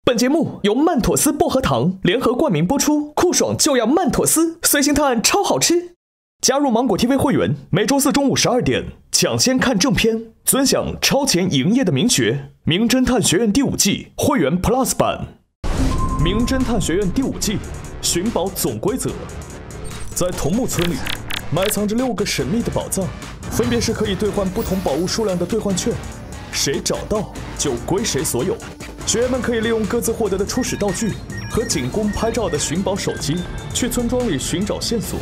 本节目由曼妥思薄荷糖联合冠名播出，酷爽就要曼妥思，随行探案超好吃。加入芒果 TV 会员，每周四中午12点抢先看正片，尊享超前营业的名学。名侦探学院第5季会员 Plus 版。名侦探学院第5季寻宝总规则：在桐木村里埋藏着6个神秘的宝藏，分别是可以兑换不同宝物数量的兑换券，谁找到就归谁所有。学员们可以利用各自获得的初始道具和仅供拍照的寻宝手机，去村庄里寻找线索。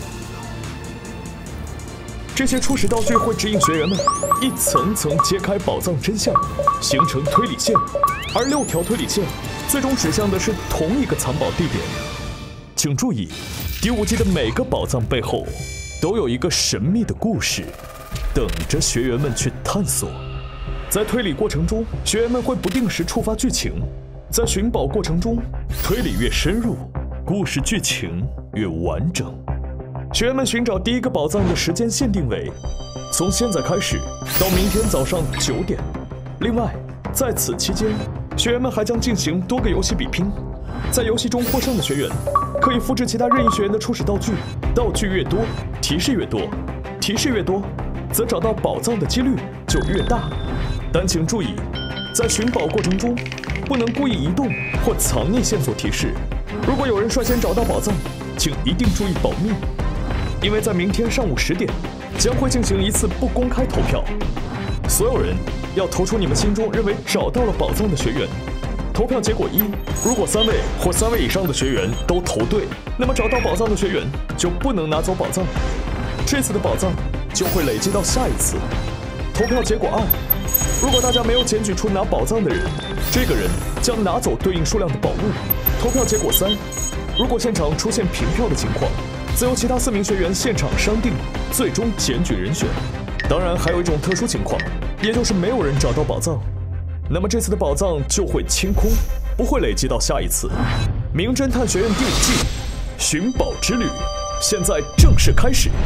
这些初始道具会指引学员们一层层揭开宝藏真相，形成推理线，而6条推理线最终指向的是同一个藏宝地点。请注意，第5季的每个宝藏背后都有一个神秘的故事，等着学员们去探索。在推理过程中，学员们会不定时触发剧情。在寻宝过程中，推理越深入，故事剧情越完整。学员们寻找第一个宝藏的时间限定为从现在开始到明天早上9点。另外，在此期间，学员们还将进行多个游戏比拼。在游戏中获胜的学员可以复制其他任意学员的初始道具，道具越多，提示越多，提示越多，则找到宝藏的几率就越大。但请注意，在寻宝过程中，不能故意移动或藏匿线索提示。如果有人率先找到宝藏，请一定注意保密，因为在明天上午10点将会进行一次不公开投票，所有人要投出你们心中认为找到了宝藏的学员。投票结果1，如果3位或3位以上的学员都投对，那么找到宝藏的学员就不能拿走宝藏，这次的宝藏就会累积到下一次。投票结果2，如果大家没有检举出拿宝藏的人，这个人将拿走对应数量的宝物。投票结果3，如果现场出现平票的情况，则由其他4名学员现场商定最终检举人选。当然，还有一种特殊情况，也就是没有人找到宝藏，那么这次的宝藏就会清空，不会累积到下一次。名侦探学院第5季寻宝之旅现在正式开始。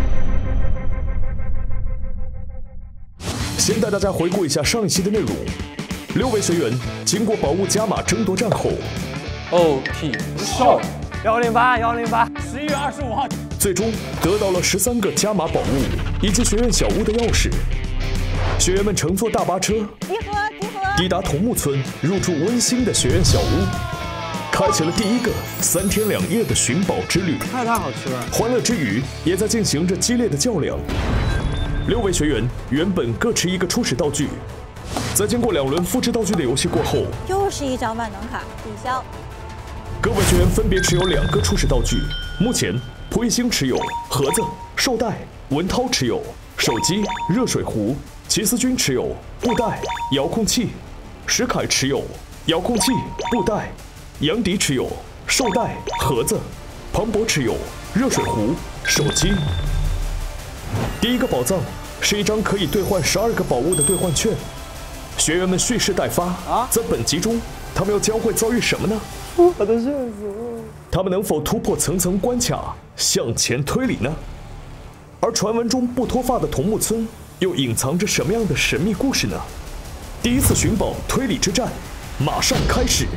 先带大家回顾一下上一期的内容。6位学员经过宝物加码争夺战后 ，OT 少 108，11月25号， 最终得到了13个加码宝物以及学院小屋的钥匙。学员们乘坐大巴车抵达桐木村，入住温馨的学院小屋，开启了第一个3天2夜的寻宝之旅。 太好吃了！ 欢乐之余，也在进行着激烈的较量。6位学员原本各持一个初始道具，在经过2轮复制道具的游戏过后， 又是一张万能卡抵消。 各位学员分别持有2个初始道具。目前，蒲一星持有盒子、绶带，文涛持有手机、热水壶，齐思君持有布袋、遥控器，石凯持有遥控器、布袋，杨迪持有绶带、盒子，庞博持有热水壶、手机。第一个宝藏是一张可以兑换12个宝物的兑换券。学员们蓄势待发在本集中，他们又将会遭遇什么呢？ 我的线索， 他们能否突破层层关卡，向前推理呢？而传闻中不脱发的桐木村又隐藏着什么样的神秘故事呢？第一次寻宝推理之战马上开始。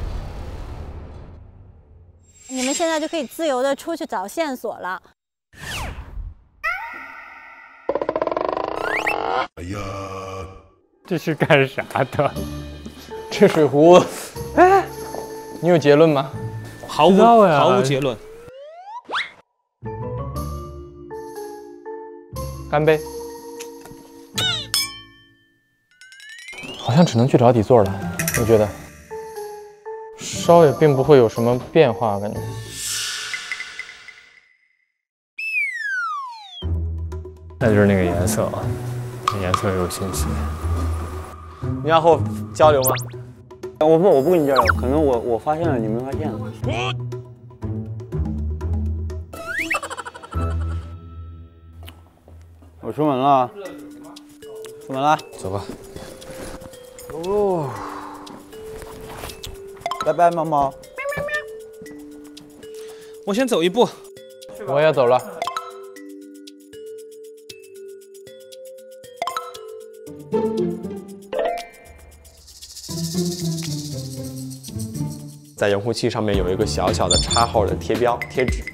你们现在就可以自由的出去找线索了。 哎呀，这是干啥的？这水壶，哎，你有结论吗？ 毫无结论。 干杯！好像只能去找底座了，我觉得烧也并不会有什么变化，感觉。那就是那个颜色啊，颜色有信息。 你要和我交流吗？我不跟你交流，可能我发现了，你没发现。我出门了，出门了， 走吧。 哦，拜拜，猫猫。 我先走一步。 我也走了。 在遥控器上面有一个小小的插号的贴标贴纸。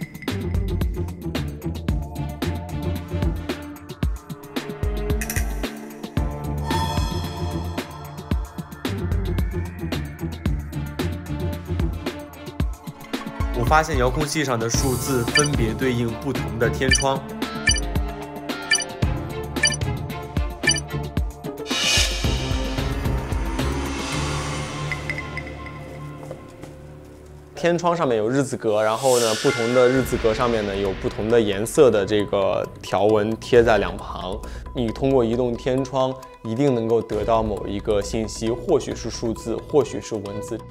我发现遥控器上的数字分别对应不同的天窗。天窗上面有日字格，然后呢，不同的日字格上面呢有不同的颜色的这个条纹贴在两旁。你通过移动天窗，一定能够得到某一个信息，或许是数字，或许是文字。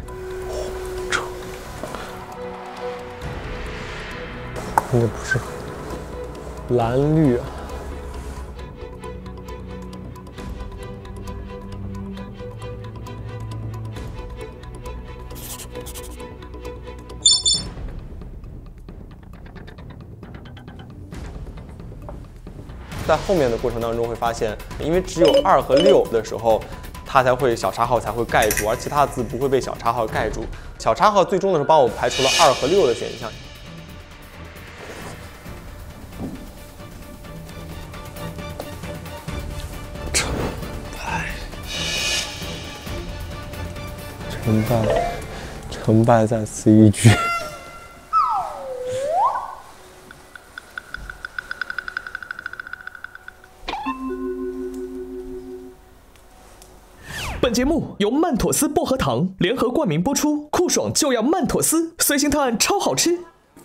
应该不是蓝绿啊。 在后面的过程当中会发现，因为只有2和6的时候，它才会小叉号才会盖住，而其他的字不会被小叉号盖住。小叉号最终的时候帮我排除了2和6的选项。 成败在此一举。 本节目由曼妥思薄荷糖联合冠名播出，酷爽就要曼妥思，随行探超好吃。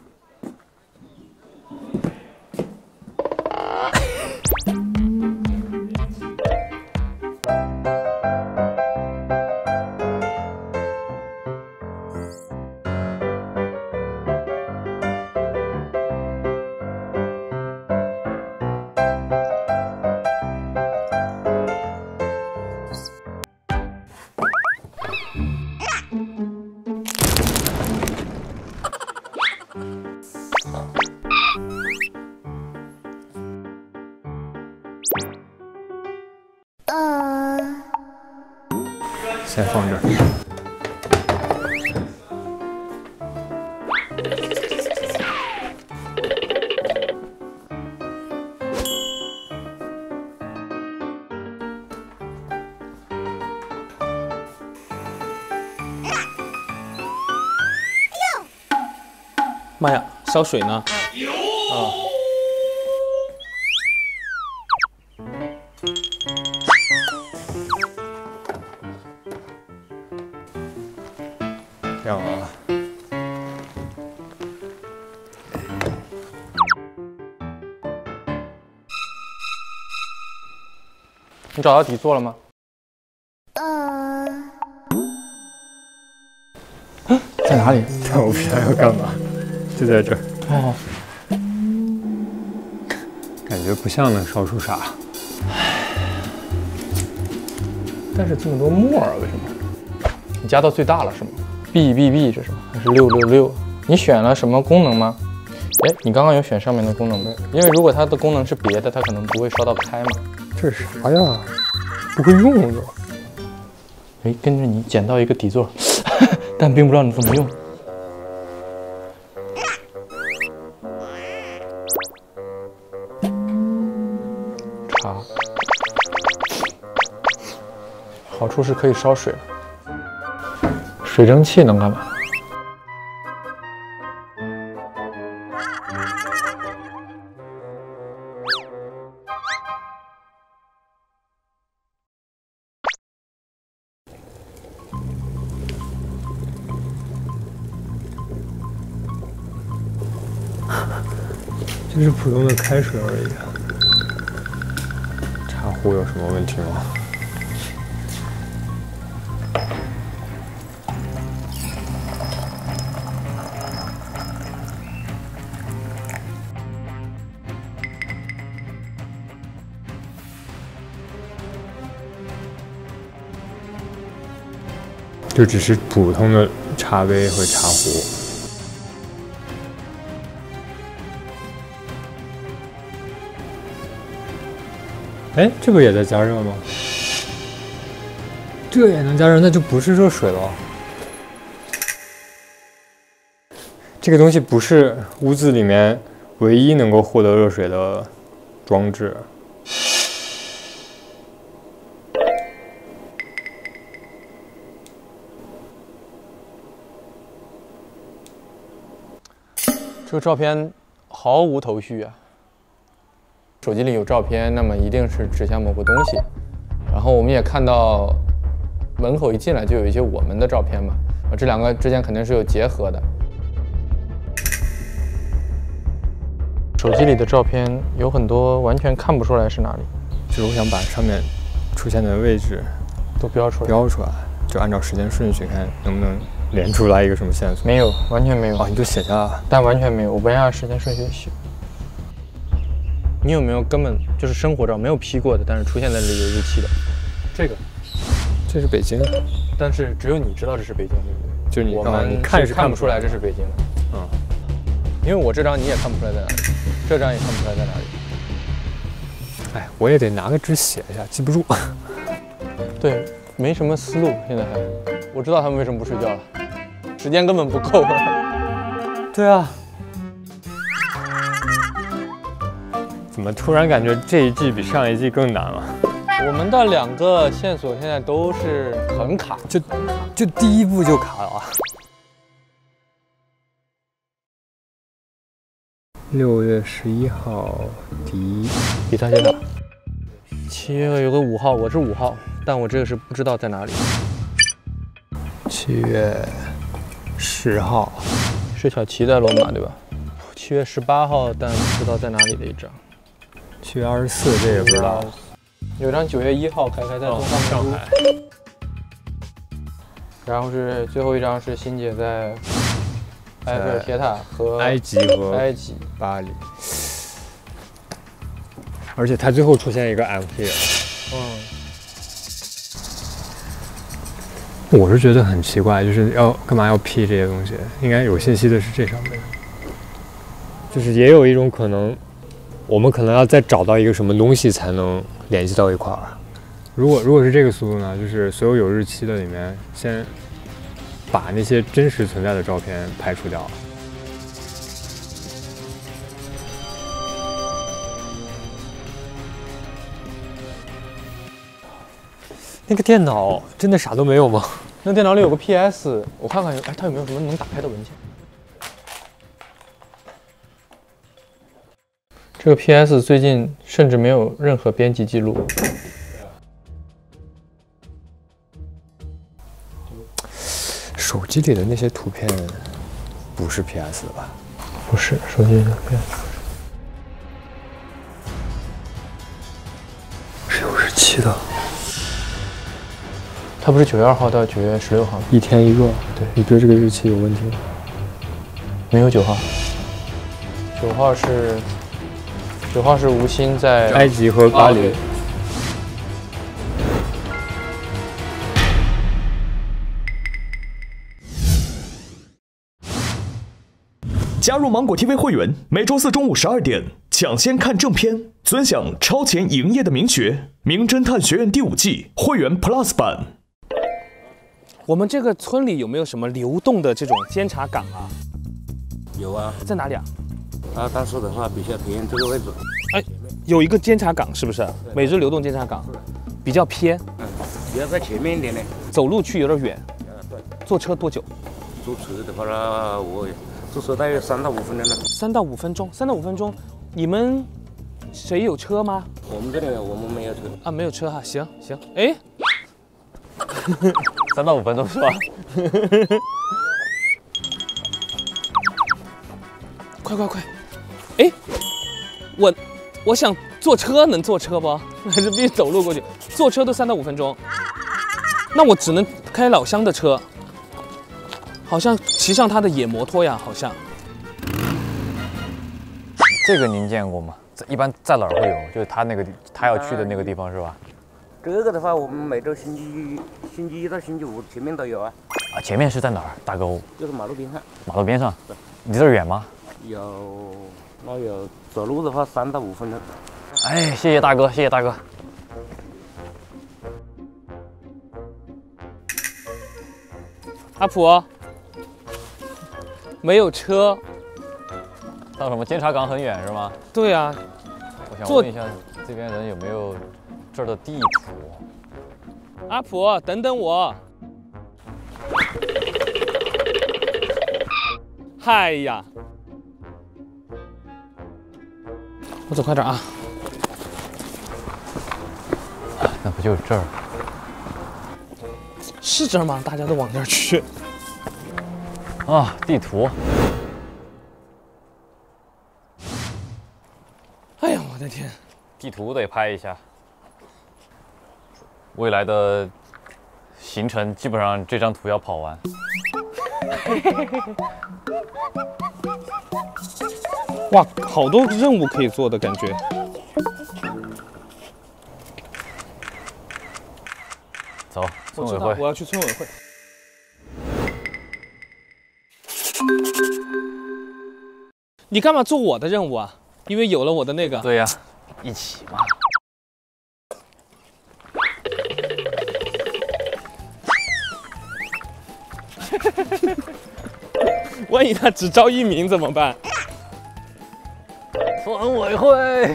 先放这儿。妈呀，烧水呢？啊。 这样啊。 你找到底座了吗？在哪里？ 在我不知道要干嘛，就在这儿。 哦， 感觉不像能烧出啥。 但是这么多沫儿，为什么？你加到最大了是吗 ？BBB 是什么？还是666？你选了什么功能吗？哎，你刚刚有选上面的功能吗？因为如果它的功能是别的，它可能不会烧到开嘛。 这是啥呀？不会用的。 哎，跟着你捡到一个底座，但并不知道你怎么用。茶，好处是可以烧水。水蒸气能干嘛？ 就是普通的开水而已。茶壶有什么问题吗？就只是普通的茶杯和茶壶。哎，这个也在加热吗？这个也能加热，那就不是热水了。 这个东西不是屋子里面唯一能够获得热水的装置。 这个照片毫无头绪啊！手机里有照片，那么一定是指向某个东西。然后我们也看到门口一进来就有一些我们的照片嘛，这两个之间肯定是有结合的。手机里的照片有很多完全看不出来是哪里， 就是我想把上面出现的位置都标出来， 就按照时间顺序看能不能连出来一个什么线索。 没有，完全没有。 哦，你都写下了， 但完全没有。我不按时间顺序写。你有没有根本就是生活照没有 P 过的，但是出现在这里有日期的？ 这是北京， 但是只有你知道这是北京，对不对？ 就是你我们是看不出来这是北京的。 嗯， 因为我这张你也看不出来在哪里，这张也看不出来在哪里。 哎，我也得拿个纸写一下，记不住。 对，没什么思路，现在还。我知道他们为什么不睡觉了，时间根本不够。 对啊。怎么突然感觉这一季比上一季更难了？ 我们的2个线索现在都是很卡， 就第一步就卡了啊。6月11号第一， 比他先打。7月有个5号，我是5号，但我这个是不知道在哪里。 7月10号是小齐在罗马对吧？7月18号，但不知道在哪里的一张。 7月24，这也不知道。 有张9月1号凯凯在东方明珠，然后是最后一张是欣姐在埃菲尔铁塔和埃及巴黎，而且它最后出现一个 MP。我是觉得很奇怪，就是干嘛要 P 这些东西？应该有信息的是这上面，就是也有一种可能，我们可能要再找到一个什么东西才能联系到一块儿。如果是这个思路呢，就是所有有日期的里面，先把那些真实存在的照片排除掉。那个电脑真的啥都没有吗？ 那电脑里有个 PS， 我看看它有没有什么能打开的文件。这个 PS 最近甚至没有任何编辑记录。 手机里的那些图片不是 PS 的吧？ 不是，手机里的 PS 是有日期的。 它不是9月2号到9月16号吗？ 一天一个。对，你觉得这个日期有问题吗？ 没有9号。9号是吴昕在埃及和巴黎。 加入芒果 TV 会员，每周4中午12点抢先看正片，尊享超前营业的名学《名侦探学院》第5季会员 Plus 版。 我们这个村里有没有什么流动的这种监察岗啊？ 有啊， 在哪里啊？ 当时的话比较偏这个位置。 哎，有一个监察岗是不是？每日流动监察岗，比较偏。 也要在前面一点呢。 走路去有点远。 对。 坐车多久？ 坐车的话呢，我坐车大约3到5分钟了。 3到5分钟，3到5分钟。你们谁有车吗？ 我们这里我们没有车啊，没有车哈。行。哎。 3到5分钟是吧？ 快！哎，我想坐车，能坐车不？还是必须走路过去？坐车都3到5分钟，那我只能开老乡的车，好像骑上他的野摩托呀，好像。 这个您见过吗？一般在哪儿会有？就是他要去的那个地方是吧？ 这个的话，我们每周星期1到星期5前面都有啊。 啊，前面是在哪儿？大哥， 就是马路边上。 马路边上。对。离这儿远吗？ 有走路的话3到5分钟。 哎，谢谢大哥，谢谢大哥。 阿普， 没有车。 到什么监察岗很远是吗？ 对啊， 我想问一下这边人有没有这儿的地图？ 阿普，等等我。嗨呀，我走快点啊！ 那不就是这儿？ 是这儿吗？大家都往这儿去。 啊，地图。 哎呀，我的天！ 地图得拍一下。未来的行程基本上这张图要跑完。 哇，好多任务可以做的感觉。 走，村委会。 我要去村委会。你干嘛做我的任务啊？因为有了我的那个。 对呀，一起嘛。 万一他只招1名怎么办？ 村委会。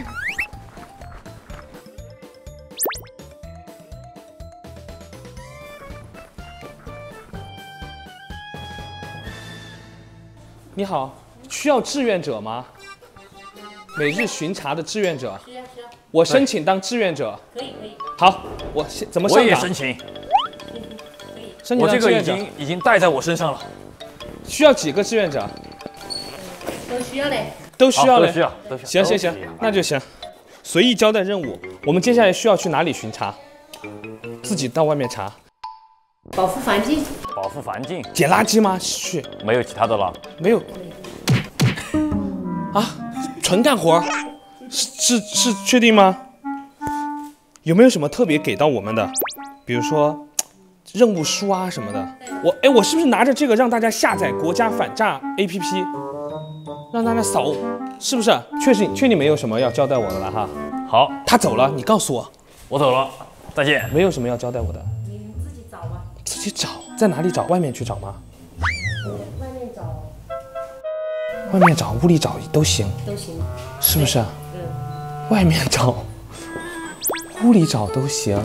你好，需要志愿者吗？每日巡查的志愿者。 需要。 我申请当志愿者。 可以。 好，我怎么上岗？ 我也申请。 申请我这个当志愿者。 已经带在我身上了。 需要几个志愿者？ 都需要嘞。 都需要嘞。 都需要。 行，那就行。随意交代任务。我们接下来需要去哪里巡查？自己到外面查。 保护环境。 保护环境。 捡垃圾吗？去。 没有其他的了。 没有。啊，纯干活。是确定吗？有没有什么特别给到我们的？比如说任务书啊什么的。我是不是拿着这个让大家下载国家反诈 APP， 让大家扫？是不是？确定没有什么要交代我的了哈。 好， 他走了，你告诉我。 我走了，再见。 没有什么要交代我的。 你们自己找吧。 自己找，在哪里找？外面去找吗？ 外面找。 外面找，屋里找都行。 都行。 是不是？外面找，屋里找都行。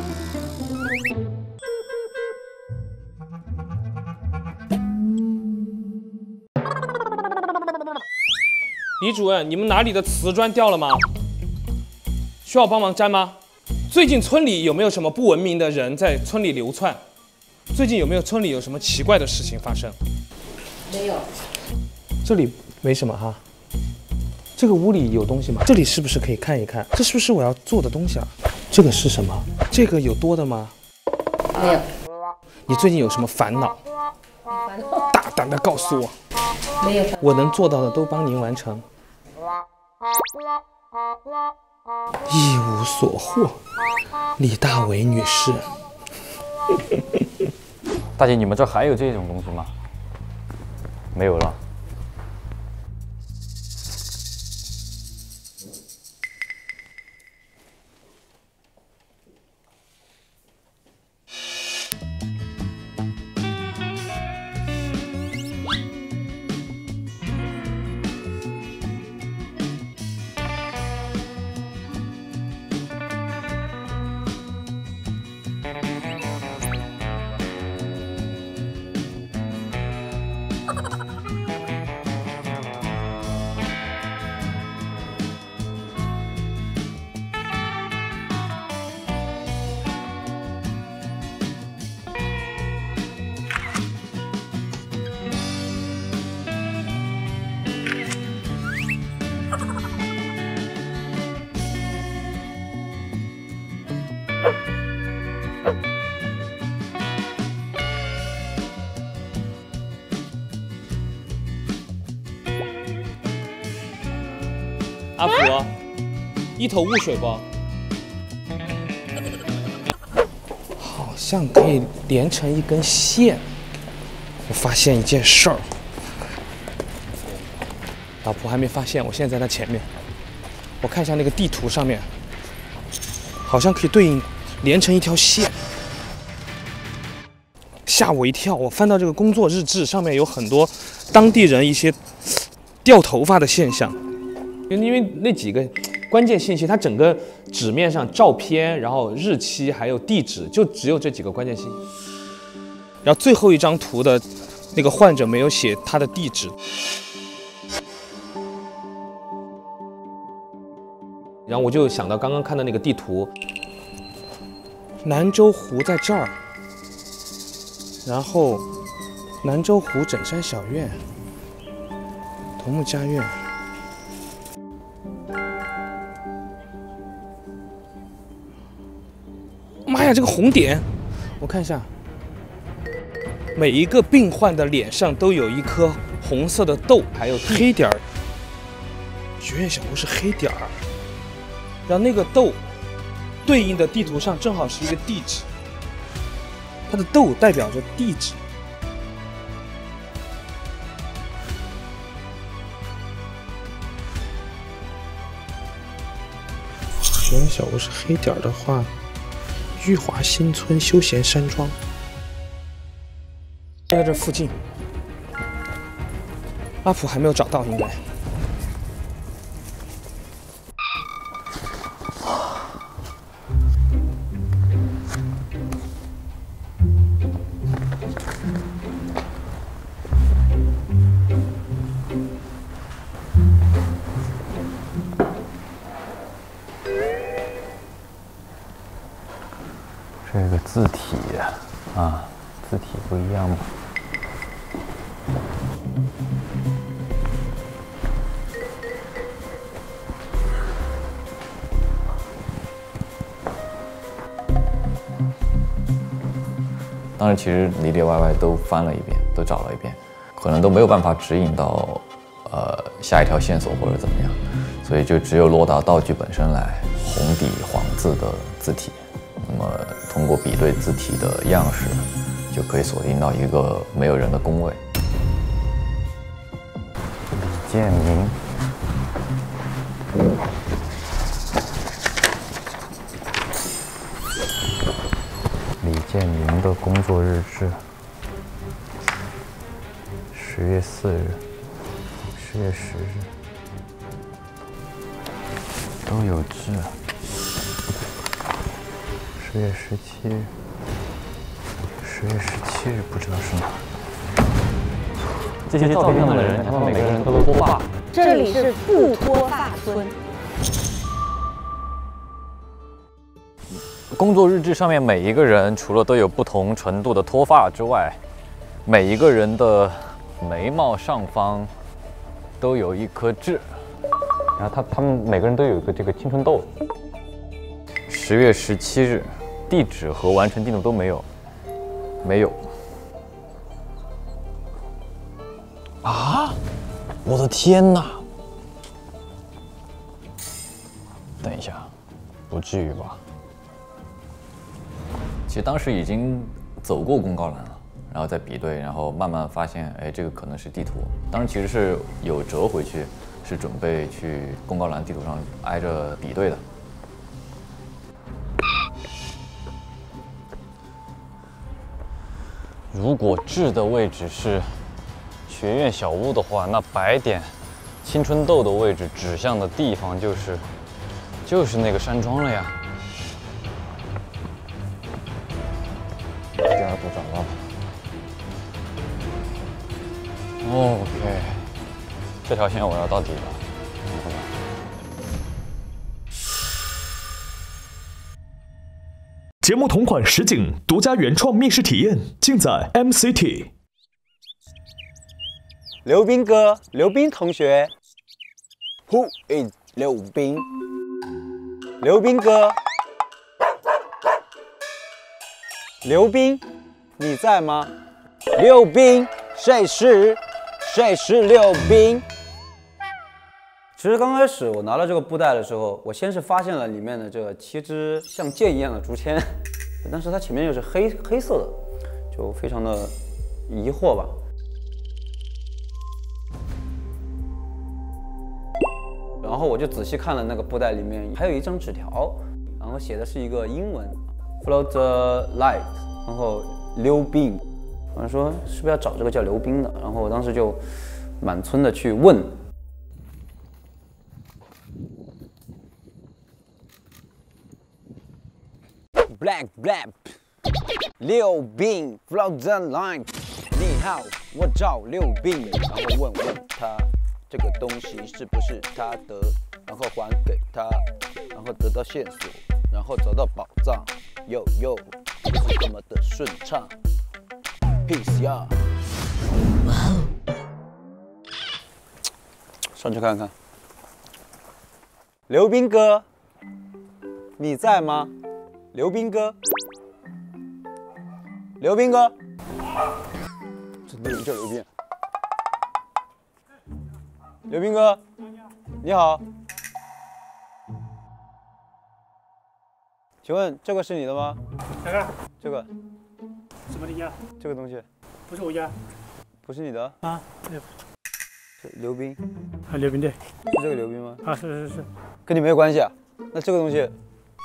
李主任，你们哪里的瓷砖掉了吗？需要帮忙粘吗？最近村里有没有什么不文明的人在村里流窜？最近有没有村里有什么奇怪的事情发生？ 没有。 这里没什么哈。这个屋里有东西吗？这里是不是可以看一看？这是不是我要做的东西啊？这个是什么？这个有多的吗？ 没有。 你最近有什么烦恼？大胆的告诉我。 没有。 我能做到的都帮您完成。一无所获，李大为女士。 大姐，你们这还有这种东西吗？没有了。 阿福，一头雾水不？好像可以连成一根线。我发现一件事儿，老婆还没发现，我现在在她前面。我看一下那个地图上面，好像可以对应连成一条线。 吓我一跳。我翻到这个工作日志，上面有很多当地人一些掉头发的现象，因为那几个关键信息，它整个纸面上照片，然后日期还有地址，就只有这几个关键信息。然后最后一张图的那个患者没有写他的地址。然后我就想到刚刚看的那个地图，南州湖在这儿，然后南州湖枕山小院、桐木家院。妈呀，这个红点，我看一下，每一个病患的脸上都有一颗红色的痘，还有黑点儿。学院小屋是黑点儿。然后那个豆对应的地图上正好是一个地址，它的豆代表着地址。学院小屋是黑点的话，裕华新村休闲山庄就在这附近。阿普还没有找到，应该。 这个字体啊，字体不一样嘛。当然，其实里里外外都翻了一遍，都找了一遍，可能都没有办法指引到下一条线索或者怎么样，所以就只有落到道具本身来，红底黄字的字体。那么通过比对字体的样式，就可以锁定到一个没有人的工位。李建明，李建明的工作日志：10月4日、10月10日都有志。10月17日，10月17日不知道是哪。这些照片上的人，他们每个人都脱发。 这里是不脱发村。 工作日志上面每一个人，除了都有不同程度的脱发之外，每一个人的眉毛上方都有一颗痣，然后他们每个人都有一个这个青春痘。10月17日。地址和完成进度都没有，没有。啊！我的天哪！等一下，不至于吧？其实当时已经走过公告栏了，然后再比对，然后慢慢发现，哎，这个可能是地图。当时其实是有折回去，是准备去公告栏地图上挨着比对的。如果痣的位置是学院小屋的话，那白点青春痘的位置指向的地方就是那个山庄了呀。第二步找到了。OK， 这条线我要到底了。 节目同款实景独家原创密室体验，尽在 MCT。 刘斌哥，刘斌同学 ，Who is 刘斌？刘斌哥，刘斌，你在吗？刘斌，谁是刘斌？其实刚开始我拿到这个布袋的时候，我先是发现了里面的这7支像剑一样的竹签，但是它前面又是黑色的，就非常的疑惑吧。然后我就仔细看了那个布袋里面还有一张纸条，然后写的是一个英文 ，Follow the light， 然后溜冰， 我说是不是要找这个叫刘斌的？然后我当时就满村的去问。Black， 刘斌 from the line， 你好，我找刘斌，然后问他这个东西是不是他的，然后还给他，然后得到线索，然后找到宝藏，就是这么的顺畅。Peace 呀，上去看看，刘斌哥，你在吗？刘斌哥，刘斌哥，真的有叫刘斌。刘斌哥，你好，请问这个是你的吗？ 哪个？ 这个。 什么的家？ 这个东西。 不是我家。 不是你的？ 啊， 是刘斌。 啊，刘斌对。 是这个刘斌吗？ 啊，是。 跟你没有关系啊？那这个东西，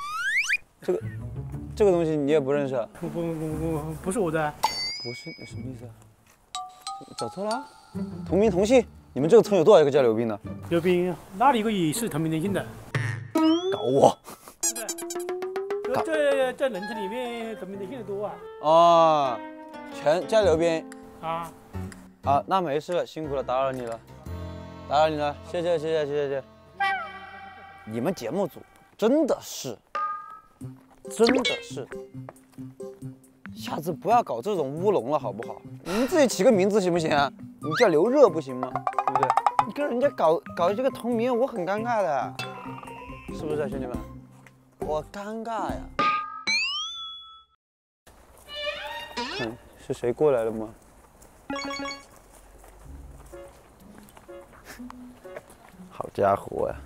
这个东西你也不认识啊？ 不是我的。 不是，什么意思啊？找错了？同名同姓？你们这个村有多少个叫刘斌的？ 刘斌，哪里有个也是同名同姓的？ 搞我！ 这农村里面同名同姓的多啊。 哦，全叫刘斌。 啊。 啊，那没事了，辛苦了，打扰你了，谢谢。你们节目组真的是，下次不要搞这种乌龙了，好不好？你们自己起个名字行不行啊？你叫刘热不行吗？对不对？你跟人家搞这个同名，我很尴尬的，是不是啊，兄弟们？我尴尬呀。看是谁过来了吗？好家伙呀！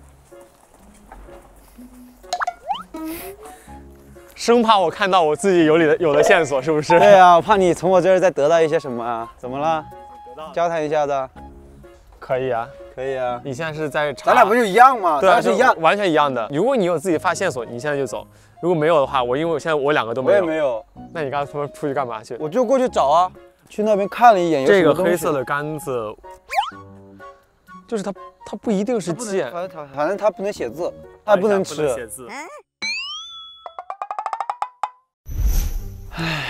生怕我看到我自己有了线索，是不是？ 对啊，我怕你从我这儿再得到一些什么啊？怎么了？交谈一下子。 可以啊， 可以啊。 你现在是在查？ 咱俩不就一样吗？ 对， 是一样， 完全一样的。如果你有自己发现索，你现在就走；如果没有的话，因为我现在我两个都没有。 我也没有。 那你刚才出去干嘛去？ 我就过去找啊，去那边看了一眼。 这个黑色的杆子，就是它不一定是剑， 反正它不能写字，它不能吃。 写字。 唉。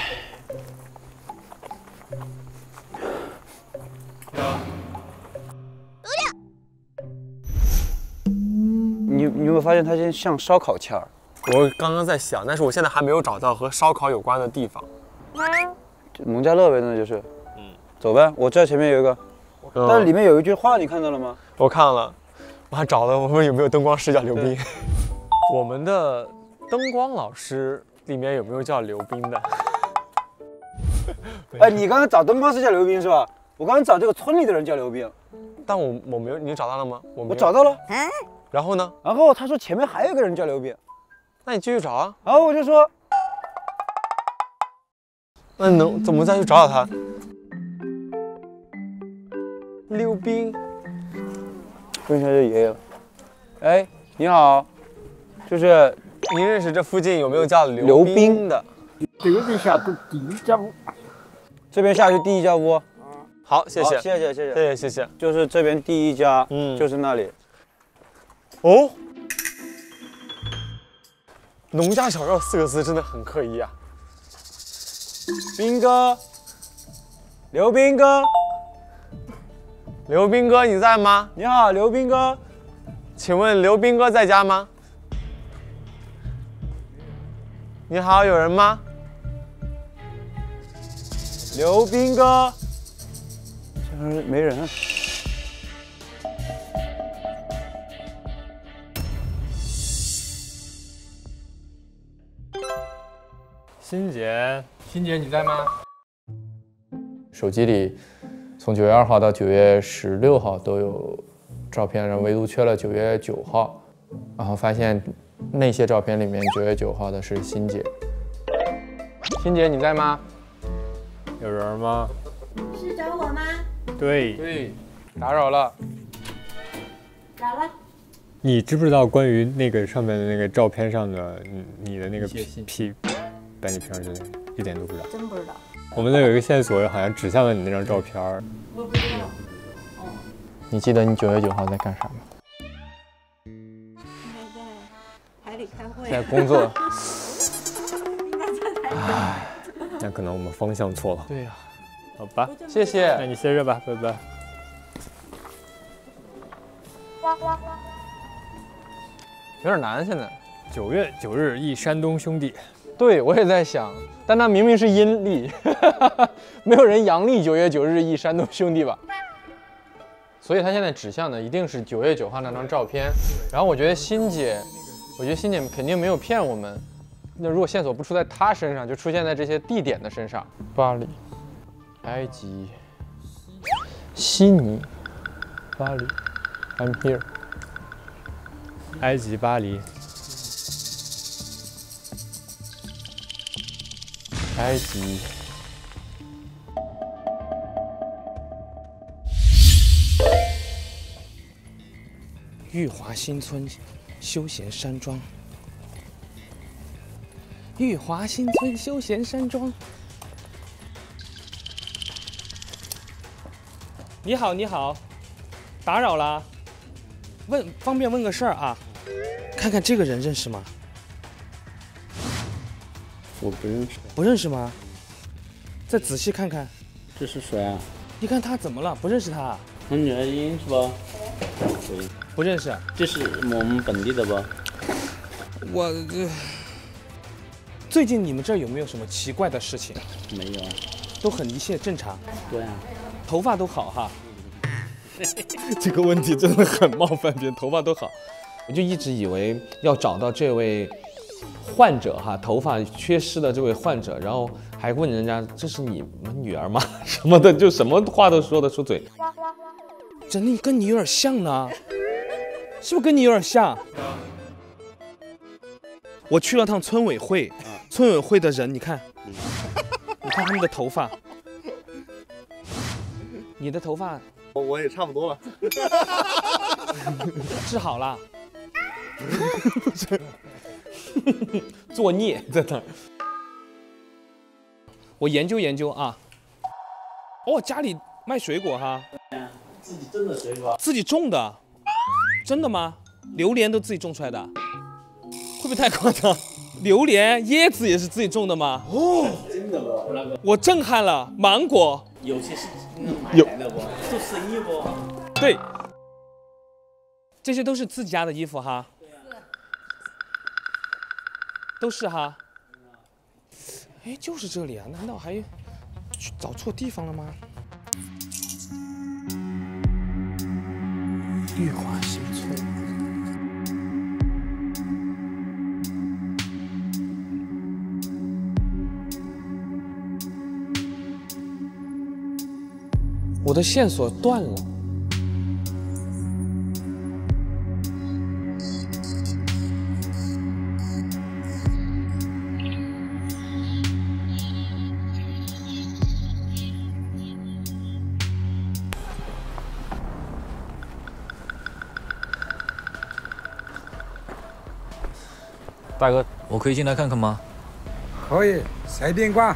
你有没有发现它现在像烧烤签儿？ 我刚刚在想，但是我现在还没有找到和烧烤有关的地方。 农家乐呗，那就是。走呗，我这前面有一个，但是里面有一句话，你看到了吗？ 我看了，我还找了我们有没有灯光师叫刘斌。我们的灯光老师里面有没有叫刘斌的？ 哎，你刚刚找灯光师叫刘斌是吧？我刚刚找这个村里的人叫刘斌， 但我没有，你找到了吗？ 我找到了。 然后呢？ 然后他说前面还有一个人叫刘斌， 那你继续找啊。 然后我就说， 那你怎么再去找找他？刘斌， 问一下这爷爷了。哎，你好，就是您认识这附近有没有叫刘斌的？ 这边下去第一家屋， 这边下去第一家屋。 好，谢谢， 谢谢。就是这边第一家，就是那里。 哦，农家小肉4个字真的很刻意啊。 斌哥，刘斌哥， 刘斌哥你在吗？ 你好，刘斌哥， 请问刘斌哥在家吗？你好，有人吗？ 刘斌哥，这没人啊。 欣姐你在吗？ 手机里从9月2号到9月16号都有照片，然后唯独缺了9月9号，然后发现那些照片里面9月9号的是欣姐。 欣姐你在吗？ 有人吗？ 是找我吗？ 对， 打扰了。 咋了？ 你知不知道关于那个上面的那个照片上的你的那个屁白里片之类，一点都不知道。 真不知道。 我们那有一个线索，好像指向了你那张照片。 我不知道。 你记得你9月9号在干啥吗？ 应该在台里开会。 在工作。 应该在台里。 唉，那可能我们方向错了。 对呀。 好吧， 谢谢。 那你歇着吧，拜拜。 有点难，现在。 9月9日忆山东兄弟。 对，我也在想，但那明明是阴历，没有人阳历9月9日忆山东兄弟吧？所以他现在指向的一定是9月9号那张照片。然后我觉得欣姐肯定没有骗我们。那如果线索不出在他身上，就出现在这些地点的身上。巴黎、埃及、悉尼、巴黎 ，I'm here。 埃及巴黎。 埃及。 玉华新村休闲山庄。玉华新村休闲山庄。你好，你好，打扰了。方便问个事儿啊？看看这个人认识吗？ 我不认识。 不认识吗？再仔细看看。 这是谁啊？ 你看他怎么了？不认识他？ 我女儿音是吧？对。 不认识。 这是我们本地的吧？ 我最近你们这儿有没有什么奇怪的事情？ 没有。 都很一切正常。 对啊。 头发都好哈。这个问题真的很冒犯别人，头发都好。我就一直以为要找到这位患者哈，头发缺失的这位患者，然后还问人家这是你们女儿吗？什么的，就什么话都说得出嘴。真的跟你有点像呢，是不是跟你有点像？我去了趟村委会，村委会的人你看，你看他们的头发，你的头发。 我也差不多了， 治好了，作孽在那儿。我研究研究啊。哦，家里卖水果哈。 自己种的水果。 自己种的，真的吗？榴莲都自己种出来的，会不会太夸张？榴莲、椰子也是自己种的吗？哦， 真的不？那个。 我震撼了，芒果。 有些是买来的不？做生意不？ 对，这些都是自己家的衣服哈。都是哈。哎，就是这里啊，难道还去找错地方了吗？玉华新村。我的线索断了。 大哥，我可以进来看看吗？ 可以，随便逛。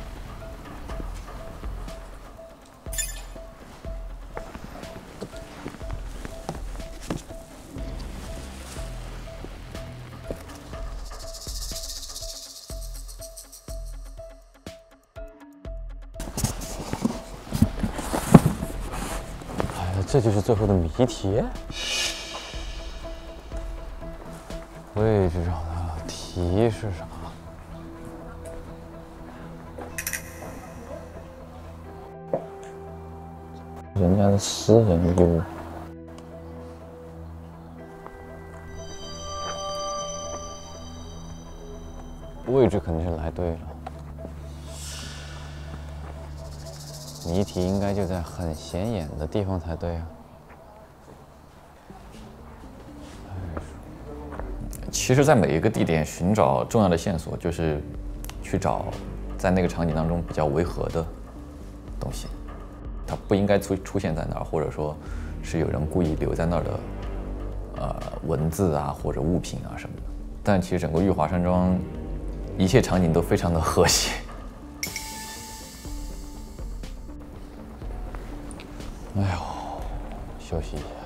这就是最后的谜题。位置找到了，题是啥？人家的私人屋。位置肯定是来对了。谜题应该就在很显眼的地方才对啊。其实，在每一个地点寻找重要的线索，就是去找在那个场景当中比较违和的东西，它不应该出现在那儿，或者说是有人故意留在那儿的文字啊或者物品啊什么的。但其实整个玉华山庄一切场景都非常的和谐。 哎呦，休息一下。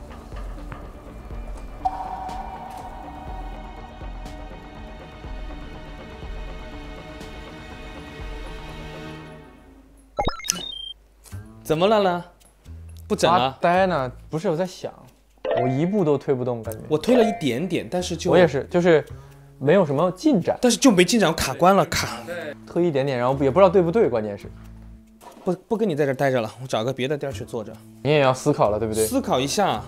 怎么了呢？不整了？ 呆呢？不是，我在想，我一步都推不动，感觉。 我推了一点点，但是就我也是，就是没有什么进展， 但是就没进展，我卡关了，卡。 推一点点，然后也不知道对不对，关键是。 不跟你在这待着了，我找个别的地儿去坐着。 你也要思考了，对不对？ 思考一下。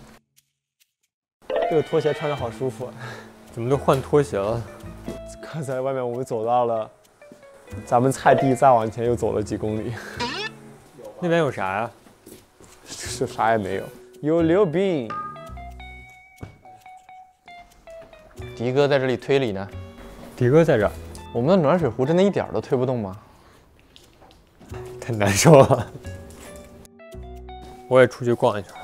这个拖鞋穿着好舒服，怎么都换拖鞋了？刚才外面我们走到了咱们菜地，再往前又走了几公里。 那边有啥呀？ 是啥也没有，有溜冰。 迪哥在这里推理呢。 迪哥在这儿。 我们的暖水壶真的一点都推不动吗？ 太难受了。我也出去逛一下。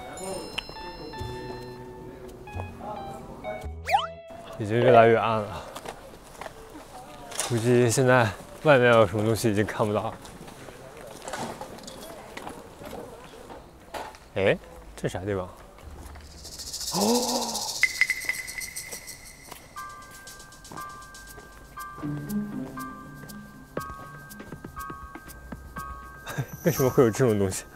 已经越来越暗了，估计现在外面有什么东西已经看不到了。哎，这啥地方？哦，为什么会有这种东西？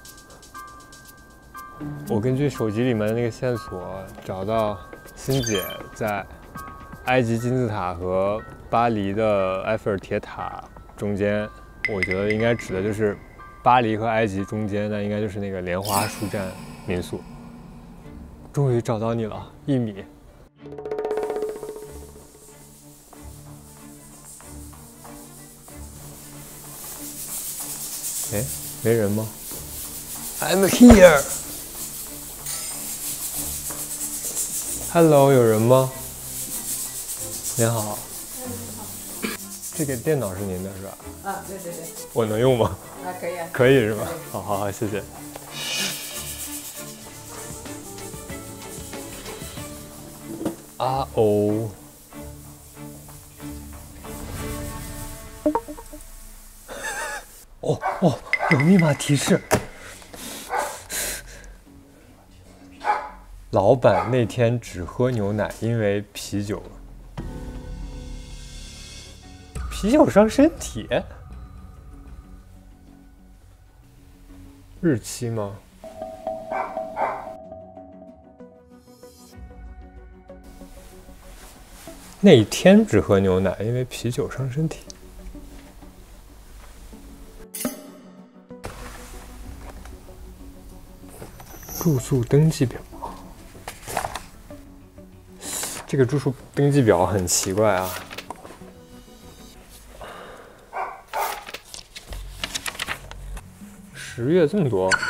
我根据手机里面的那个线索找到欣姐在埃及金字塔和巴黎的埃菲尔铁塔中间，我觉得应该指的就是巴黎和埃及中间，那应该就是那个莲花书站民宿。终于找到你了，1米。哎，没人吗 ？I'm here。Hello， 有人吗？您好。这个电脑是您的是吧？ 啊，对。 我能用吗？ 啊，可以啊。 可以是吧？好，谢谢。啊哦。哦，有密码提示。老板那天只喝牛奶，因为啤酒伤身体。日期吗？那天只喝牛奶，因为啤酒伤身体。住宿登记表。这个住宿登记表很奇怪啊。10月这么多。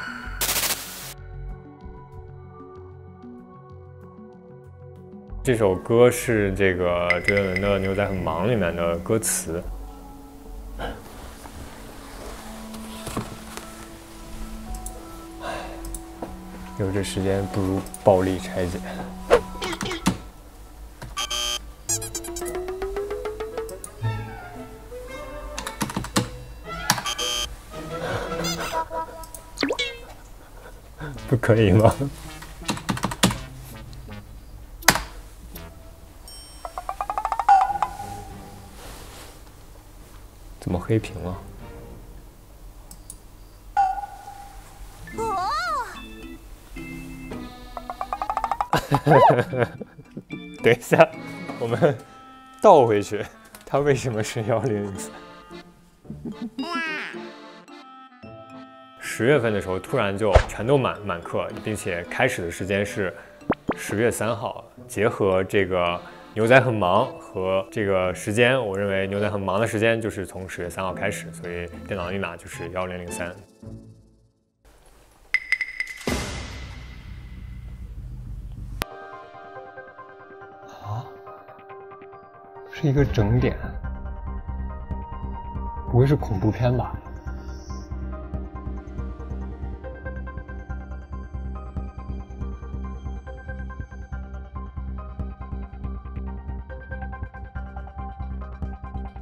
这首歌是这个周杰伦的《牛仔很忙》里面的歌词。有这时间，不如暴力拆解。不可以吗？怎么黑屏了？等一下，我们倒回去，它为什么是1003？10月份的时候突然就全都满课，并且开始的时间是10月3号。结合这个牛仔很忙和这个时间，我认为牛仔很忙的时间就是从10月3号开始，所以电脑密码就是1003。啊，是一个整点，不会是恐怖片吧？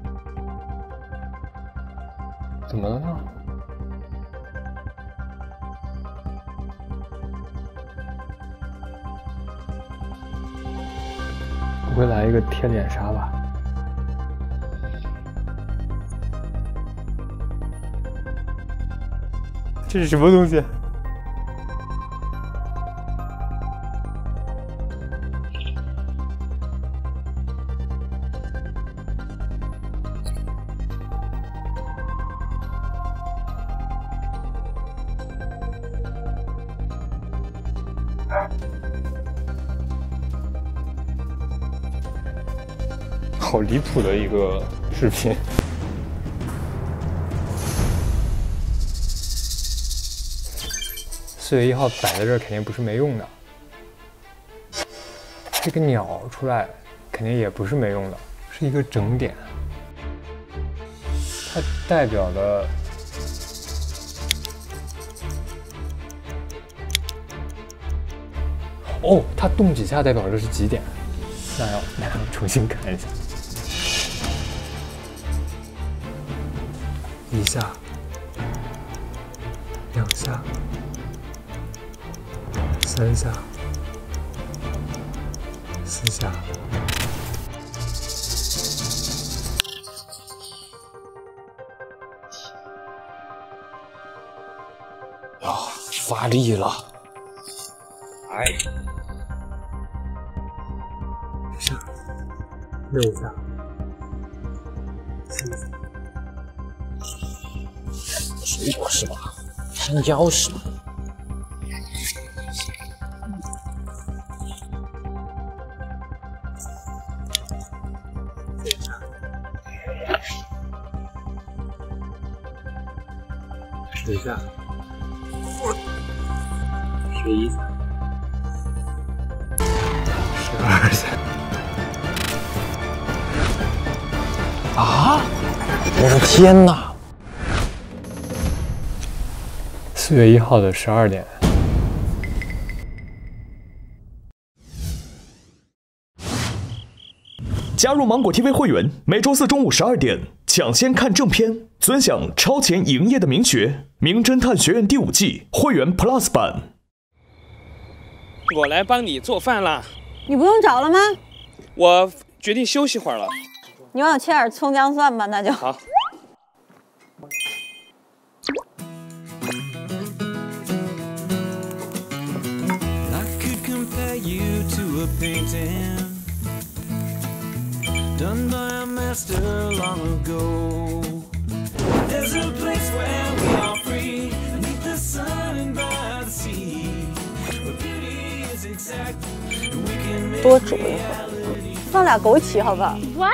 怎么了呢？ 不会来一个贴脸杀吧？这是什么东西？好离谱的一个视频。4月1号摆在这儿肯定不是没用的，这个鸟出来肯定也不是没用的，是一个整点，它代表了哦，它动几下代表的是几点？那要重新看一下。1下，2下，3下，4下。 啊，发力了！哎 5下，6下，7下。 水果是吧？香蕉是吧？ 10下，11下，12下。 啊！我的天哪 ！4月1号的12点。 加入芒果 TV 会员，每周4中午12点抢先看正片，尊享超前营业的名学《名侦探学院》第5季会员 Plus 版。 我来帮你做饭啦。 你不用找了吗？ 我决定休息会儿了。 你帮我切点葱姜蒜吧，那就好。 Done by a master long ago. There's a place where we are free, beneath the sun and by the sea, where beauty is exact, and we can make 多煮一会儿，放俩枸杞好不好 ？What？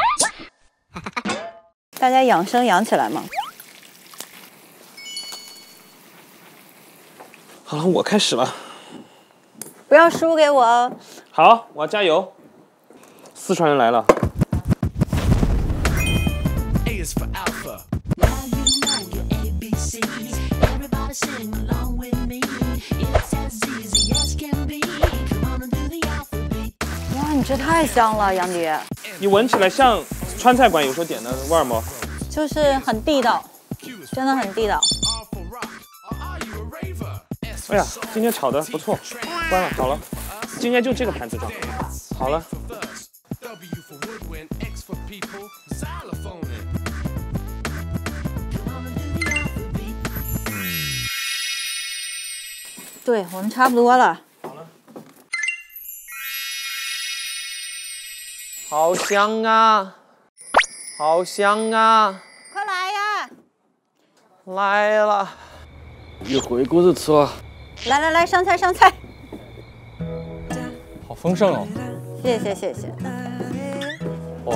大家养生养起来嘛。 好了，我开始了。 不要输给我哦。 好，我要加油。四川人来了。 哇，你这太香了，杨迪。 你闻起来像川菜馆有时候点的味儿吗？ 就是很地道，真的很地道。 哎呀，今天炒的不错，关了，好了，今天就这个盘子装，好了。 对，我们差不多了。 好香啊，好香啊！ 快来呀！ 来了， 有回锅肉吃了。 来来来，上菜上菜。 好丰盛哦！ 谢谢谢谢。 哇，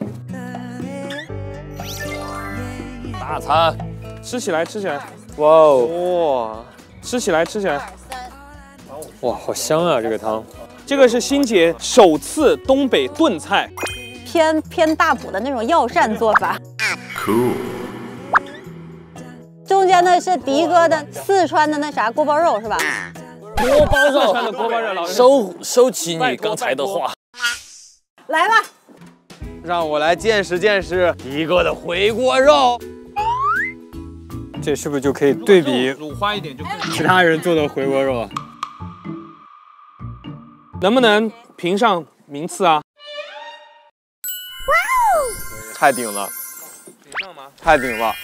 大餐，吃起来吃起来。 哇哦，哇， 吃起来吃起来。 哇，好香啊！这个汤。 这个是欣姐首次东北炖菜， 偏大补的那种药膳做法。Cool。中间的是迪哥的四川的那啥锅包肉是吧？ 锅包肉， 四川的锅包肉， 收起你刚才的话。 来吧， 让我来见识见识迪哥的回锅肉。 这是不是就可以对比卤花一点就更其他人做的回锅肉啊？ 能不能评上名次啊？ 太顶了，太顶了！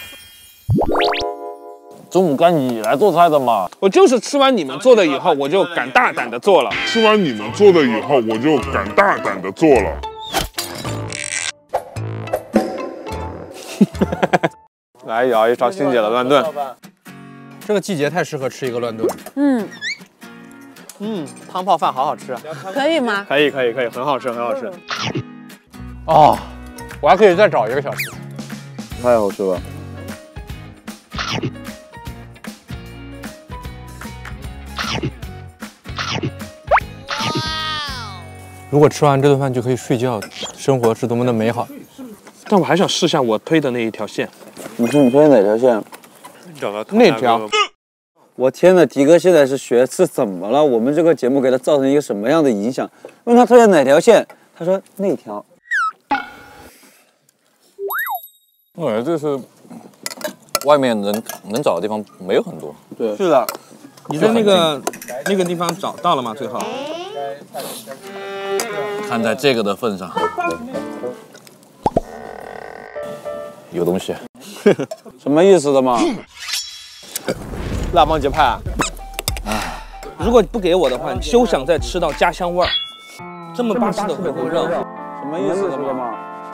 中午该你来做菜的嘛。 我就是吃完你们做的以后，我就敢大胆的做了。 吃完你们做的以后，我就敢大胆的做了。 来舀一勺欣姐的乱炖。 这个季节太适合吃一个乱炖。 汤泡饭好好吃啊！ 可以吗？ 可以，很好吃，很好吃。 哦，我还可以再找1个小时。 太好吃了。 如果吃完这顿饭就可以睡觉，生活是多么的美好。 但我还想试下我推的那一条线。 你推哪条线？ 找到那条。 我天哪，迪哥现在是怎么了？我们这个节目给他造成一个什么样的影响？问他推的哪条线，他说那条。 我感觉这是外面能找的地方没有很多。 对， 是的。 你在那个地方找到了吗？最后。 看在这个的份上，有东西。 什么意思的嘛？ 辣帮节派啊！ 如果不给我的话，你休想再吃到家乡味儿。这么巴适的回锅肉， 什么意思的嘛？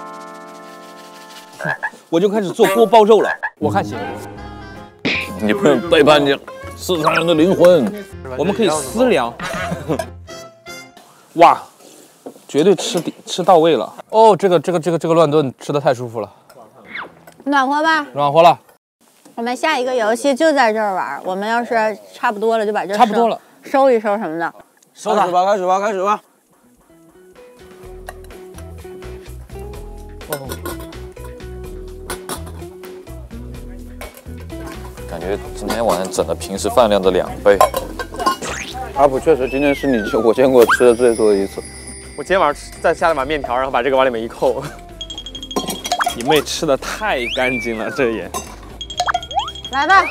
我就开始做锅包肉了。 我看行。 你不能背叛你四川人的灵魂。 我们可以私聊。哇，绝对吃到位了。 哦，这个乱炖吃的太舒服了， 暖和吧？ 暖和了。 我们下一个游戏就在这儿玩。我们要是差不多了，就把这差不多了收一收什么的。 收它吧，开始吧。 感觉今天晚上整了平时饭量的2倍。 阿普确实今天是我见过吃的最多的一次。 我今天晚上再下了碗面条，然后把这个往里面一扣。 你妹吃的太干净了，这也。 来吧，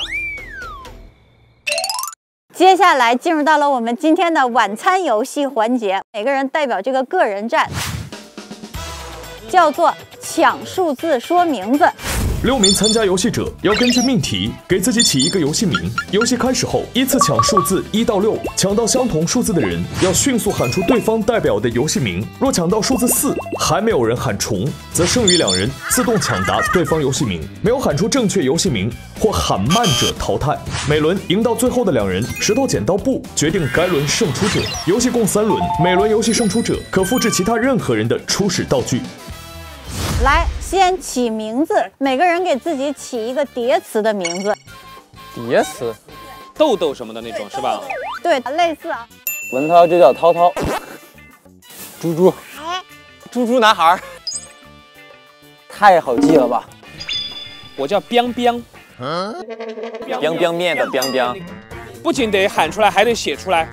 接下来进入到了我们今天的晚餐游戏环节，每个人代表这个个人战，叫做抢数字说名字。 6名参加游戏者要根据命题给自己起一个游戏名。游戏开始后，依次抢数字1到6，抢到相同数字的人要迅速喊出对方代表的游戏名。若抢到数字4还没有人喊重，则剩余2人自动抢答对方游戏名，没有喊出正确游戏名或喊慢者淘汰。每轮赢到最后的2人，石头剪刀布决定该轮胜出者。游戏共3轮，每轮游戏胜出者可复制其他任何人的初始道具。 来，先起名字，每个人给自己起一个叠词的名字。 叠词， 豆豆什么的那种是吧？ 对，类似啊。 文涛就叫涛涛， 猪猪， 猪猪男孩， 太好记了吧？ 我叫 biang biang， biang biang 面的 biang biang， 不仅得喊出来，还得写出来。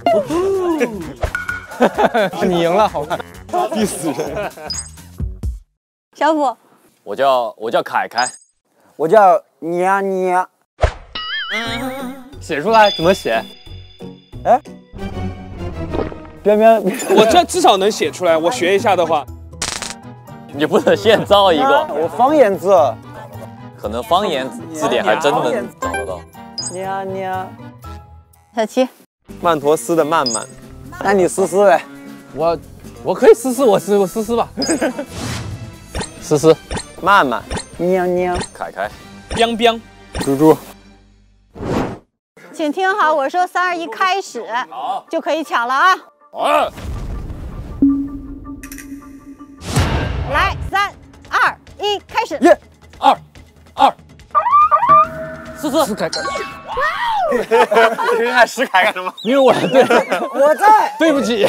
你赢了，好看， 逼死人。 小虎， 我叫凯凯， 我叫捏捏。 写出来怎么写？ 哎，边边， 我这至少能写出来。我学一下的话， 你不能现造一个。 我方言字， 可能方言字典还真能找得到。 捏捏， 小七， 曼陀斯的曼曼， 那你思思呗。 我可以思思，我思思吧。思思， 曼曼， 捏捏， 凯凯 ，biang biang， 猪猪。 请听好，我说3、2、1，开始，就可以抢了啊！ 好， 来，3、2、1，开始。 耶 ，2，思凯凯。 你喊石凯干什么？ 因为我对， 我在。 对不起。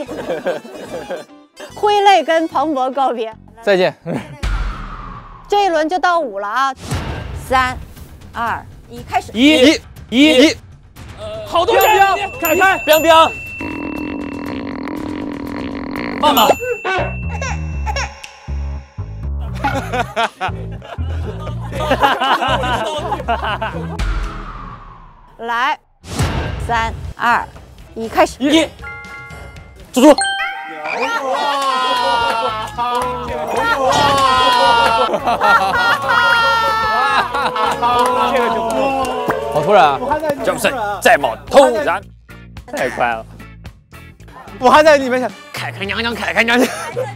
挥泪跟庞博告别。 再见。 这一轮就到5了啊！3、2、1，开始。 一，好多人，凯凯 ，biang biang， 慢慢。 来，3、2、1，开始。 猪猪。 这个就不好突然啊！ 就是这么突然， 太快了。 我还在里面想，凯凯娘娘，凯凯娘娘。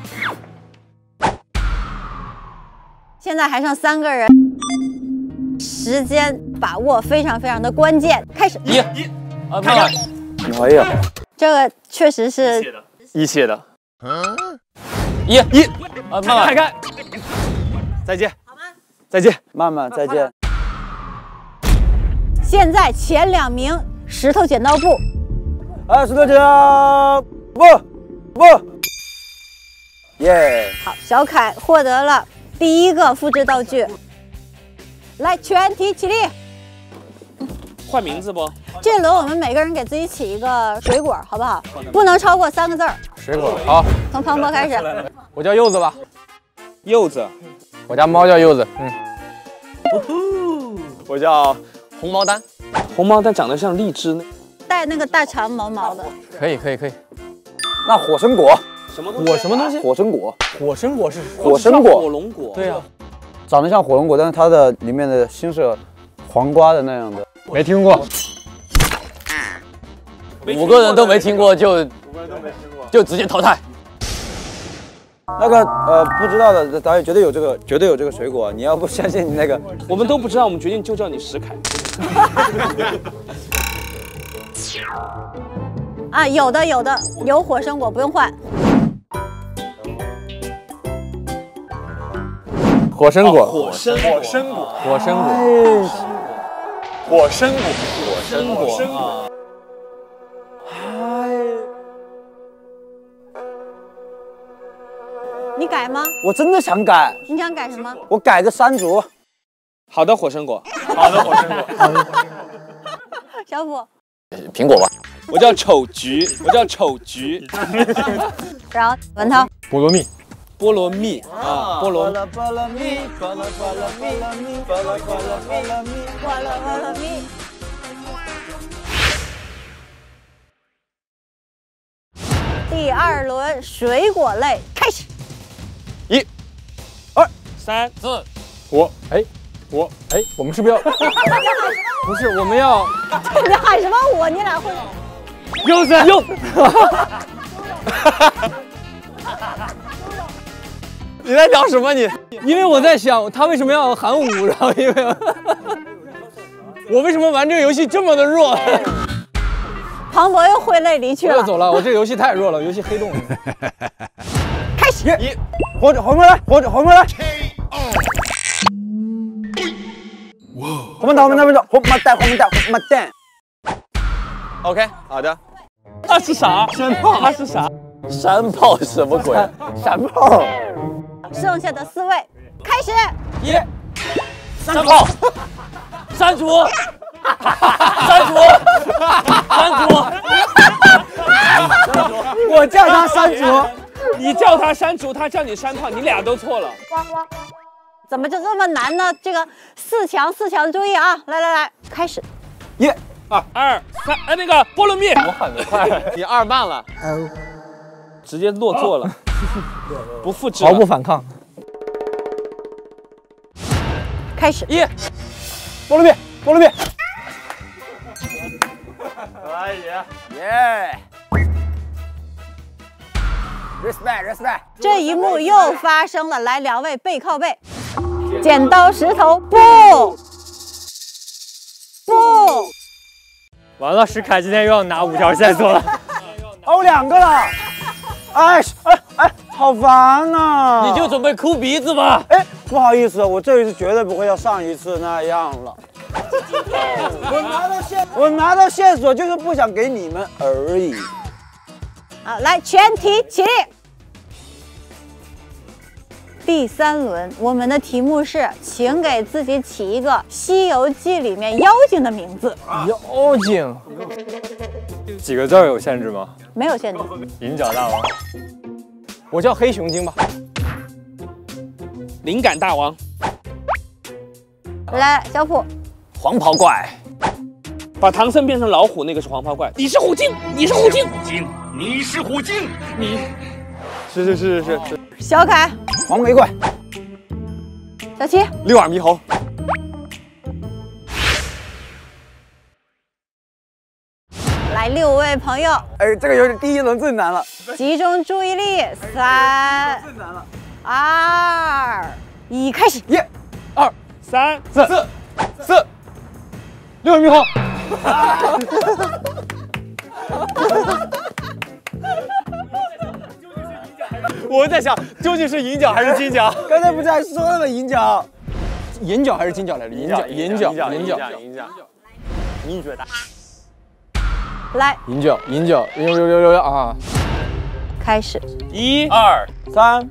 现在还剩3个人，时间把握非常非常的关键。开始， 开始。 哎呀， 这个确实是一切的。 慢慢开， 再见，再见， 慢慢再见。 现在前2名石头剪刀布， 石头剪刀布，耶！ 好，小凯获得了第1个复制道具。来，全体起立。 换名字不？ 这轮我们每个人给自己起一个水果，好不好？不能超过3个字儿。 水果好， 从庞博开始。 我叫柚子吧。 柚子。 我家猫叫柚子。 我叫红毛丹。 红毛丹长得像荔枝呢。 带那个大长毛毛的。 可以。 那火神果， 什么东西？ 什么东西？ 火神果。 火神果是火神果。 火龙果。 对呀， 长得像火龙果，但是它的里面的心是黄瓜的那样的。 没听过。 5个人都没听过就直接淘汰。 那个不知道的导演绝对有这个水果，你要不相信你那个， 我们都不知道，我们决定就叫你石凯。 啊，有火神果，不用换。 火神果， 火参果。 你改吗？ 我真的想改。 你想改什么？ 我改个山竹。 好的，火神果。 小虎。 苹果吧。 我叫丑橘。 然后文涛。 菠萝蜜。 菠萝蜜啊，菠萝蜜。第2轮水果类开始。 1、2、 3、4。 我们是不是要？不是，我们要。 你喊什么我？你俩会？ 柚子。 你在聊什么你？ 因为我在想他为什么要喊5，然后因为我为什么玩这个游戏这么的弱？ 庞博又挥泪离去了。 我走了，我这个游戏太弱了，游戏黑洞。 开始。 火回来。红毛蛋。 OK， 好的。 那是啥？山炮。它是啥？ 山炮什么鬼？ 山炮。 剩下的4位开始。 山炮。山竹。 我叫他山竹， 你叫他山竹，他叫你山炮，你俩都错了。 怎么就这么难呢？这个4强，注意啊！来，开始。 1、2、3，那个菠萝蜜， 我喊得快，你2慢了， 直接落座了，不复制， 毫不反抗。 开始。 菠萝蜜。 可以， 耶 ！respect。 这一幕又发生了，来2位背靠背，剪刀石头布。 完了，石凯今天又要拿5条线索了。 哦，2个了。哎，好烦呐！ 你就准备哭鼻子吧。 哎，不好意思，我这一次绝对不会像上一次那样了。我拿到线索就是不想给你们而已。 好，来，全体起立。第3轮，我们的题目是，请给自己起一个《西游记》里面妖精的名字。 妖精， 几个字有限制吗？ 没有限制。 银角大王， 我叫黑熊精吧。 灵感大王。 来，小普。 黄袍怪。 把唐僧变成老虎，那个是黄袍怪。你是虎精，你是虎精， 你是虎精， 你是。 小凯。 黄玫瑰。 小齐， 六耳猕猴。 来6位朋友， 哎，这个有点第一轮最难了， 集中注意力，3、2、1，开始。 1、2、 3、 4、 六耳猕猴。 我在想，究竟是银角还是金角？ 刚才不是还说了吗？银角，银角还是金角来着？ 银角。 你觉得？ 来， 银角，6啊！ 开始。 1、 2、3，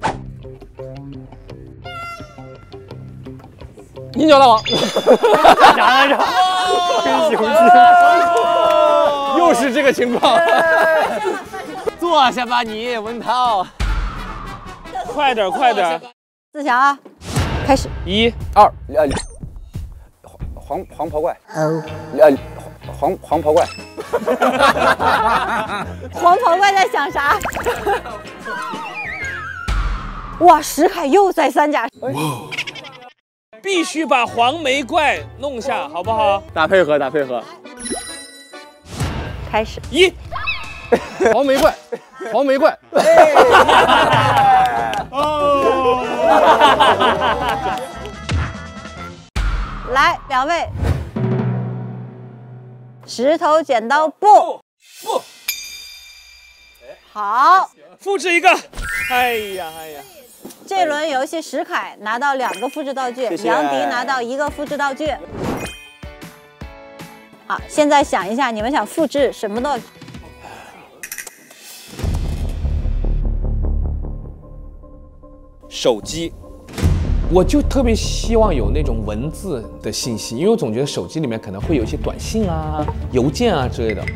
银角大王。 啥来着？跟雄鸡。 又是这个情况。 坐下吧你，文涛。 快点！ 思想啊，开始。 1、 2、黄袍怪。黄袍怪。 黄袍怪在想啥？哇，石凯又在3甲。 必须把黄眉怪弄下，好不好？ 打配合。 开始。 1、 黄眉怪。 来，2位，石头剪刀布。好， 复制一个。哎呀！ 这轮游戏石凯拿到2个复制道具， 谢谢杨迪拿到1个复制道具。好，现在想一下，你们想复制什么道具？ 手机，我就特别希望有那种文字的信息，因为我总觉得手机里面可能会有一些短信啊、邮件啊之类的。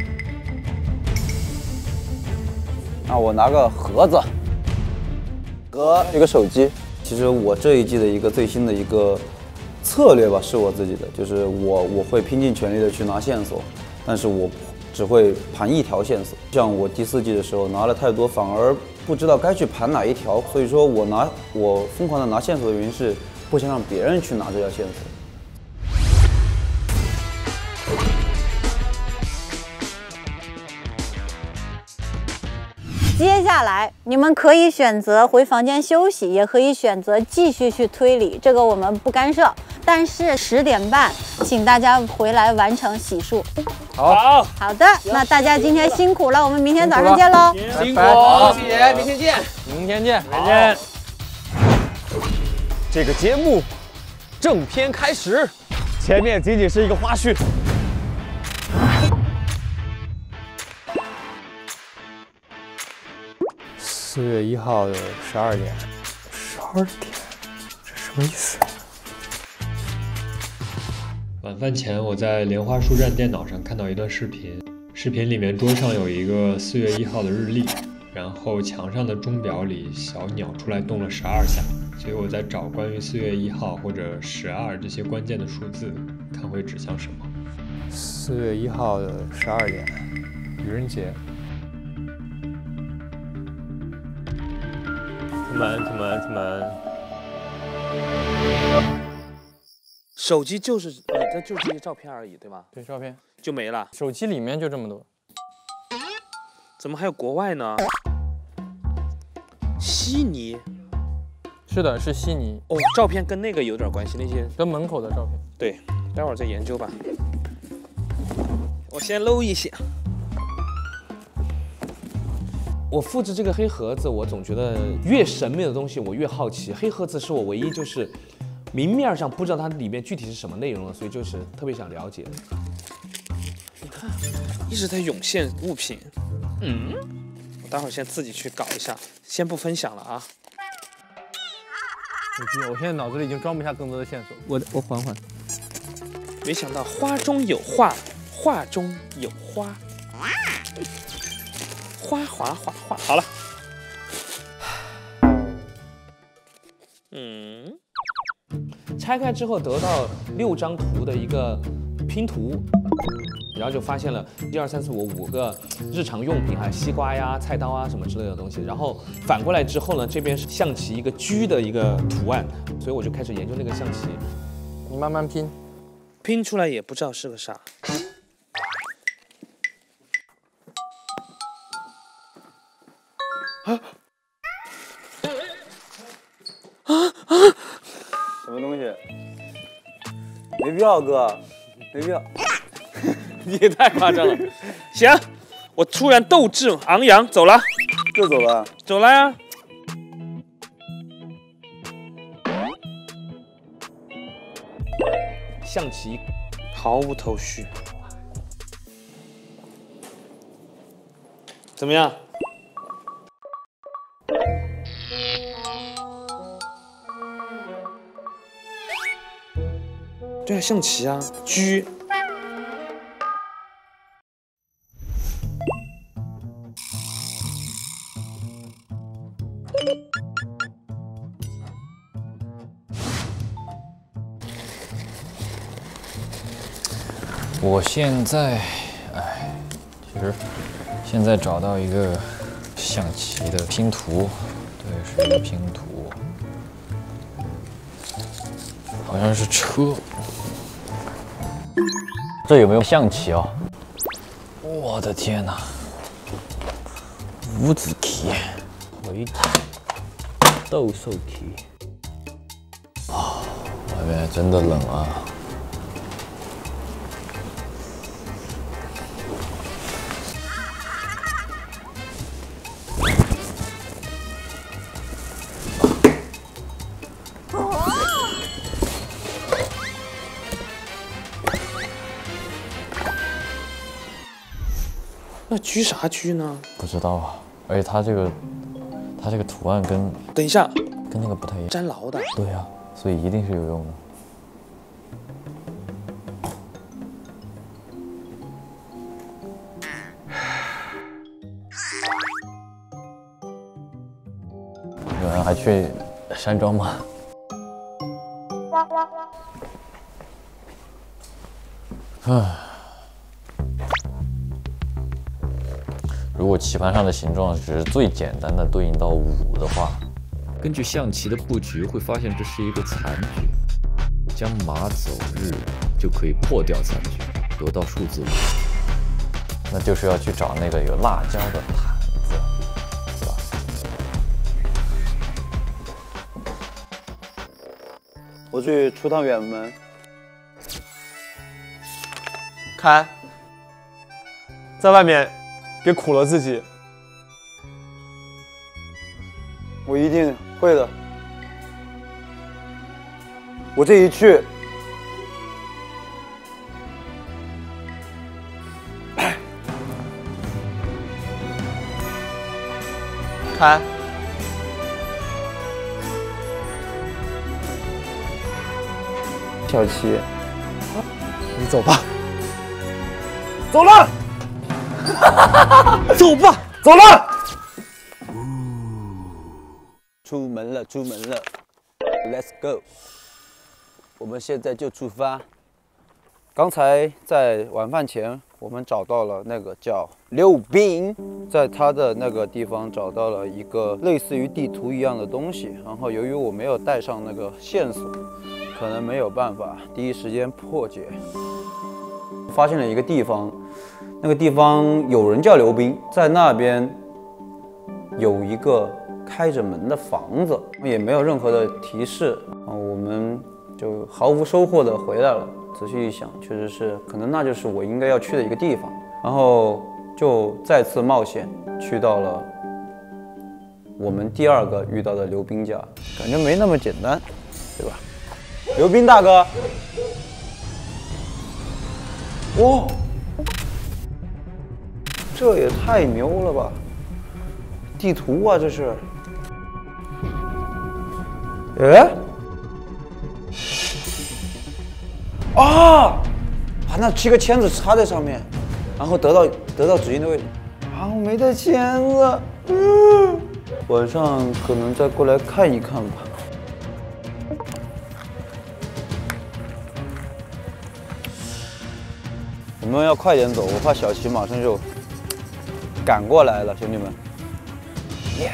那我拿个盒子和一个手机。其实我这一季的一个最新的一个策略吧，是我自己的，就是我会拼尽全力的去拿线索，但是我只会盘一条线索。像我第4季的时候拿了太多，反而不知道该去盘哪一条，所以说我疯狂的拿线索的原因是不想让别人去拿这条线索。 接下来你们可以选择回房间休息，也可以选择继续去推理，这个我们不干涉。但是10点半，请大家回来完成洗漱。 好的，那大家今天辛苦了，我们明天早上见喽。 辛苦，姐，明天见。 明天见。 这个节目正片开始，前面仅仅是一个花絮。 4月1号的12点，这什么意思？晚饭前，我在莲花书站电脑上看到一段视频，视频里面桌上有一个4月1号的日历，然后墙上的钟表里小鸟出来动了12下，所以我在找关于4月1号或者12这些关键的数字，看会指向什么。4月1号的12点，愚人节。出门。 手机就是你的，就这些照片而已，对吧？ 对，照片就没了。 手机里面就这么多。 怎么还有国外呢？悉尼。 是的，是悉尼。 哦，照片跟那个有点关系，那些跟门口的照片。 对，待会儿再研究吧。我先搂一下。我复制这个黑盒子，我总觉得越神秘的东西我越好奇。黑盒子是我唯一就是明面上不知道它里面具体是什么内容的，所以就是特别想了解。你看，一直在涌现物品。我待会儿先自己去搞一下，先不分享了啊。 我现在脑子里已经装不下更多的线索。我缓缓。 没想到花中有画，画中有花。花，好了。拆开之后得到6张图的一个拼图， 然后就发现了1、2、3、4、5个日常用品，还有西瓜呀、菜刀啊什么之类的东西。然后反过来之后呢，这边是象棋一个车的一个图案，所以我就开始研究那个象棋。 你慢慢拼， 拼出来也不知道是个啥。 什么东西？没必要，哥，没必要。 你也太夸张了。行，我突然斗志昂扬，走了。 就走了？ 走了呀。象棋毫无头绪，怎么样？对啊，象棋啊，车。 我现在，其实现在找到一个象棋的拼图，对，是一个拼图，好像是车。这有没有象棋啊？我的天哪！五子棋、围棋、斗兽棋。啊，外面真的冷啊！ 那车啥车呢？ 不知道啊，而且它这个图案跟…… 等一下， 跟那个不太一样。 粘牢的。 对呀，所以一定是有用的。有人还去山庄吗？唉。如果棋盘上的形状只是最简单的对应到5的话，根据象棋的布局会发现这是一个残局，将马走日就可以破掉残局，得到数字5。那就是要去找那个有辣椒的毯子，是吧？ 我去出趟远门。 开，在外面。别苦了自己， 我一定会的。我这一去， 开， 小七， 你走吧， 走了。 走吧， 走了。出门了，出门了 ，Let's go。我们现在就出发。刚才在晚饭前，我们找到了那个叫溜冰，在他的那个地方找到了一个类似于地图一样的东西。然后由于我没有带上那个线索，可能没有办法第一时间破解。发现了一个地方。那个地方有人叫溜冰，在那边有一个开着门的房子，也没有任何的提示啊，我们就毫无收获的回来了。仔细一想，确实是，可能那就是我应该要去的一个地方。然后就再次冒险去到了我们第2个遇到的溜冰家，感觉没那么简单，对吧？溜冰大哥，哇！这也太牛了吧！地图啊，这是。哎，啊，把那7个签子插在上面，然后得到指定的位置。啊，我没带签子，晚上可能再过来看一看吧。 我们要快点走，我怕小齐马上就赶过来了，兄弟们。耶！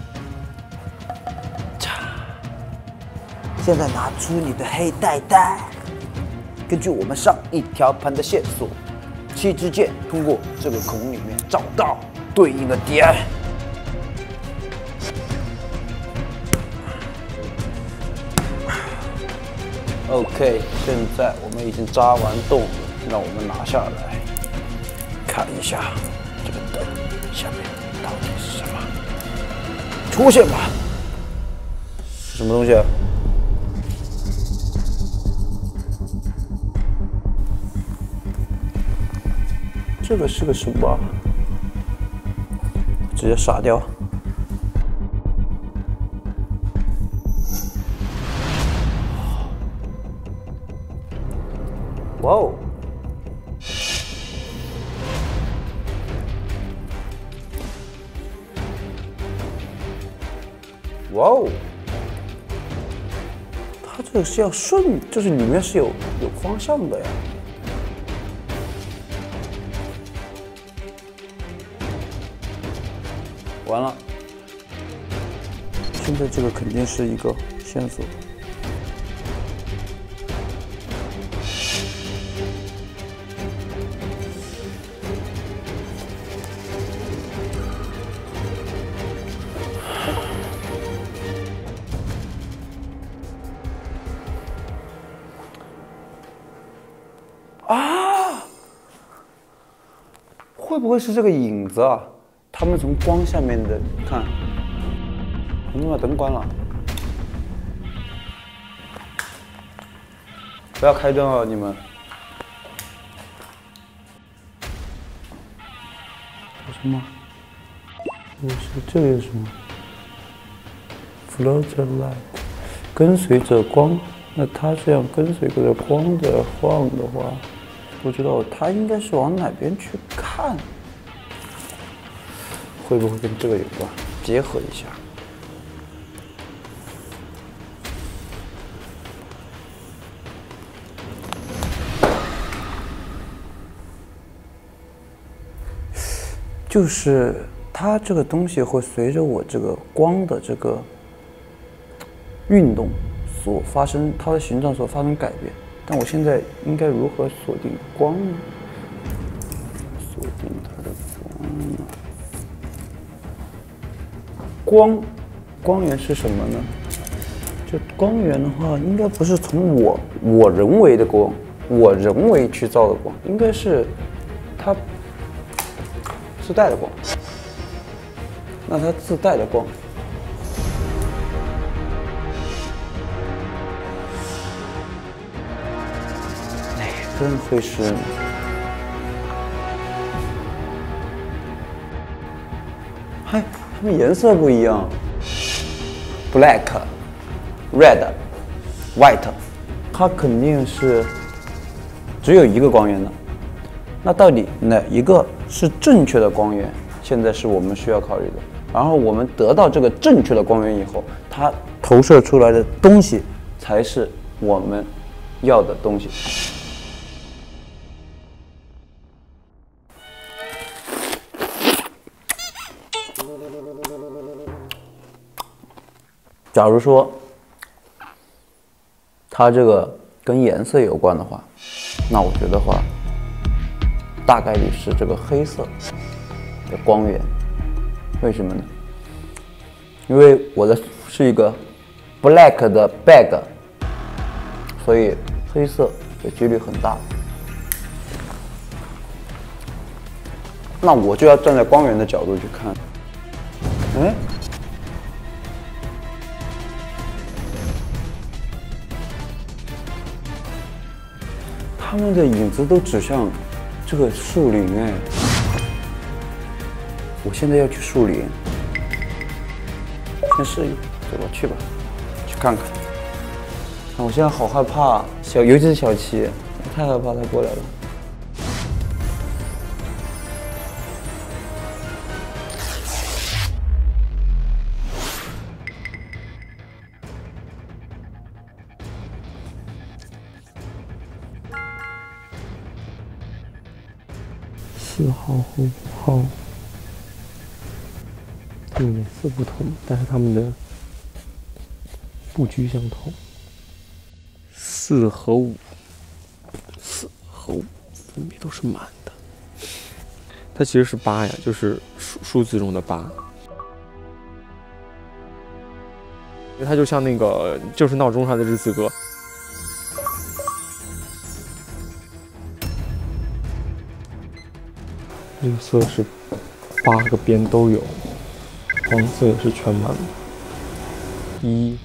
现在拿出你的黑带带，根据我们上一条盘的线索，7支箭通过这个孔里面找到对应的点。OK， 现在我们已经扎完洞了，让我们拿下来，看一下这个灯下面到底是什么。出现吧！是什么东西啊？这个是个什么？直接傻掉。哇哦！哇哦！它这个是要顺，就是里面是有方向的呀。完了，现在这个肯定是一个线索。啊！会不会是这个影子啊？他们从光下面的看，我们把灯关了，不要开灯啊，你们。什么？这个是什么 ？Follow the light， 跟随着光。那它这样跟随着光的晃的话，不知道它应该是往哪边去看。会不会跟这个有关？结合一下。就是它这个东西会随着我这个光的这个运动所发生，它的形状所发生改变。但我现在应该如何锁定光呢？锁定它的光呢？光源是什么呢？这光源的话，应该不是从我人为的光，我人为去造的光，应该是它自带的光。那它自带的光，哪个会是？嗨，它们颜色不一样 ，black、red、white， 它肯定是只有一个光源的。那到底哪一个是正确的光源？现在是我们需要考虑的。然后我们得到这个正确的光源以后，它投射出来的东西才是我们要的东西。假如说它这个跟颜色有关的话，那我觉得话，大概率是这个黑色的光源。为什么呢？因为我的是一个 black 的 bag， 所以黑色的几率很大。那我就要站在光源的角度去看。他们的影子都指向这个树林哎。我现在要去树林，先试一，走吧，去吧，去看看。我现在好害怕，尤其是小七，我太害怕他过来了。 4号和5号，这个颜色不同，但是它们的布局相同。4和5，4和5分别都是满的。它其实是8呀，就是数字中的8。因为它就像那个就是闹钟上的日字歌。绿色是8个边都有，黄色也是全满的。1，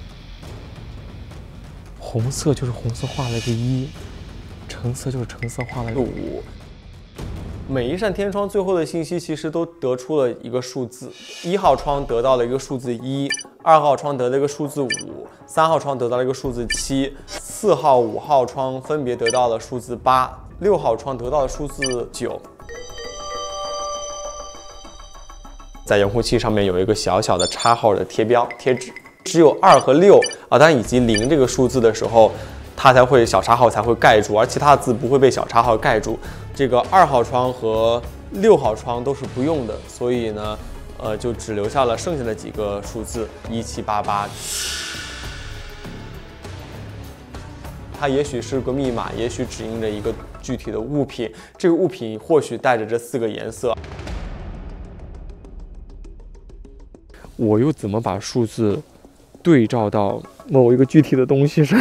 红色就是红色画了一个1，橙色就是橙色画了一个5。 每一扇天窗最后的信息其实都得出了一个数字，1号窗得到了一个数字1，2号窗得了一个数字5，3号窗得到了一个数字7，4号、5号窗分别得到了数字8，6号窗得到了数字9。在遥控器上面有一个小小的插号的贴纸，只有2和6啊，当以及0这个数字的时候，它才会小插号才会盖住，而其他的字不会被小插号盖住。这个2号窗和6号窗都是不用的，所以呢，就只留下了剩下的几个数字1788。它也许是个密码，也许指引着一个具体的物品，这个物品或许带着这4个颜色。 我又怎么把数字对照到某一个具体的东西上？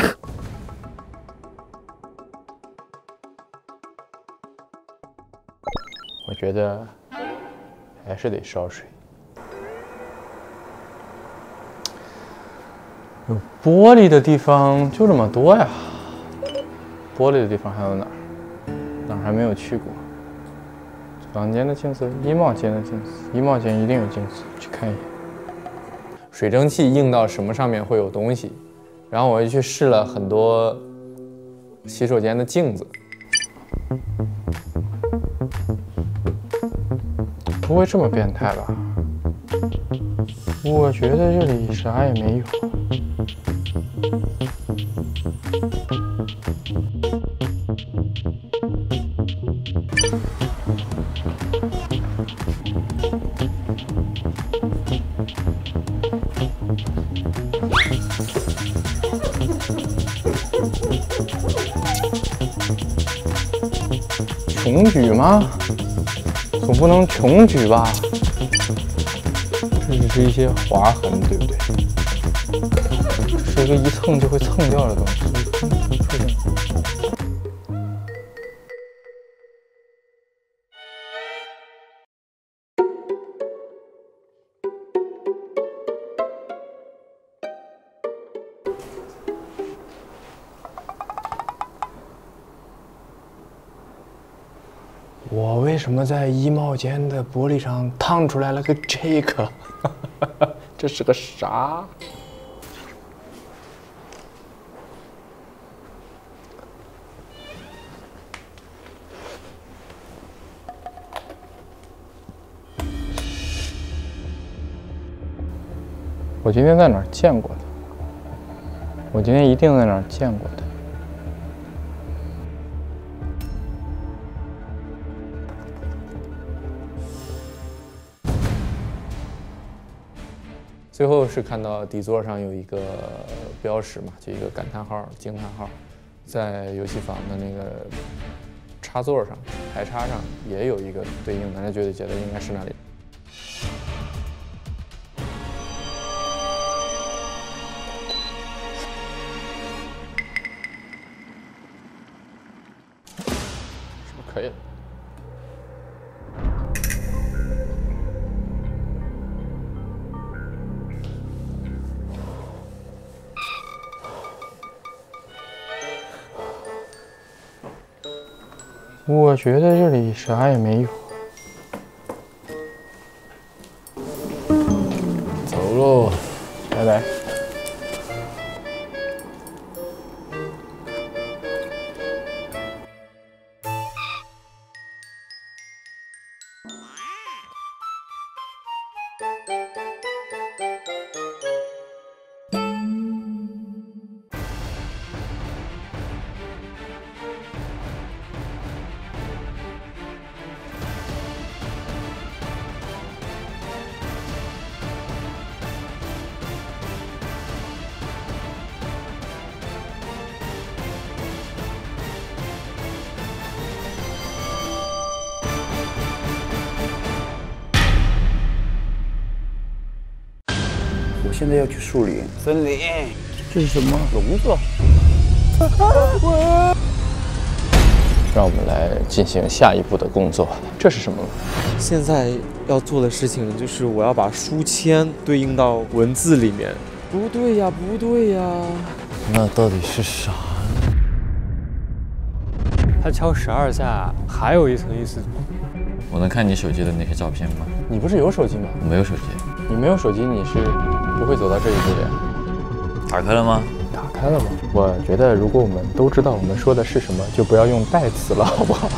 我觉得还是得烧水。有玻璃的地方就这么多呀。玻璃的地方还有哪儿？哪儿还没有去过？房间的镜子，衣帽间的镜子，衣帽间一定有镜子，去看一眼。水蒸气映到什么上面会有东西，然后我就去试了很多洗手间的镜子，不会这么变态吧？我觉得这里啥也没有。穷举吗？总不能穷举吧？这只是一些划痕，对不对？这是一个一蹭就会蹭掉的东西。我为什么在衣帽间的玻璃上烫出来了个这个？这是个啥？我今天在哪儿见过的？我今天一定在哪儿见过的。最后是看到底座上有一个标识嘛，就一个感叹号、惊叹号，在游戏房的那个插座上、排插上也有一个对应的，那觉得应该是那里。是不是可以了？我觉得这里啥也没有。走喽，拜拜。 现在要去树林、森林。 这是什么？ 笼子。 让我们来进行下一步的工作。这是什么？ 现在要做的事情就是我要把书签对应到文字里面。不对呀，不对呀。 那到底是啥？ 他敲12下，还有一层意思。 我能看你手机的那些照片吗？ 你不是有手机吗？ 我没有手机。 你没有手机，你是不会走到这一步的呀。 打开了吗？ 打开了吗？我觉得如果我们都知道我们说的是什么，就不要用代词了，好不好？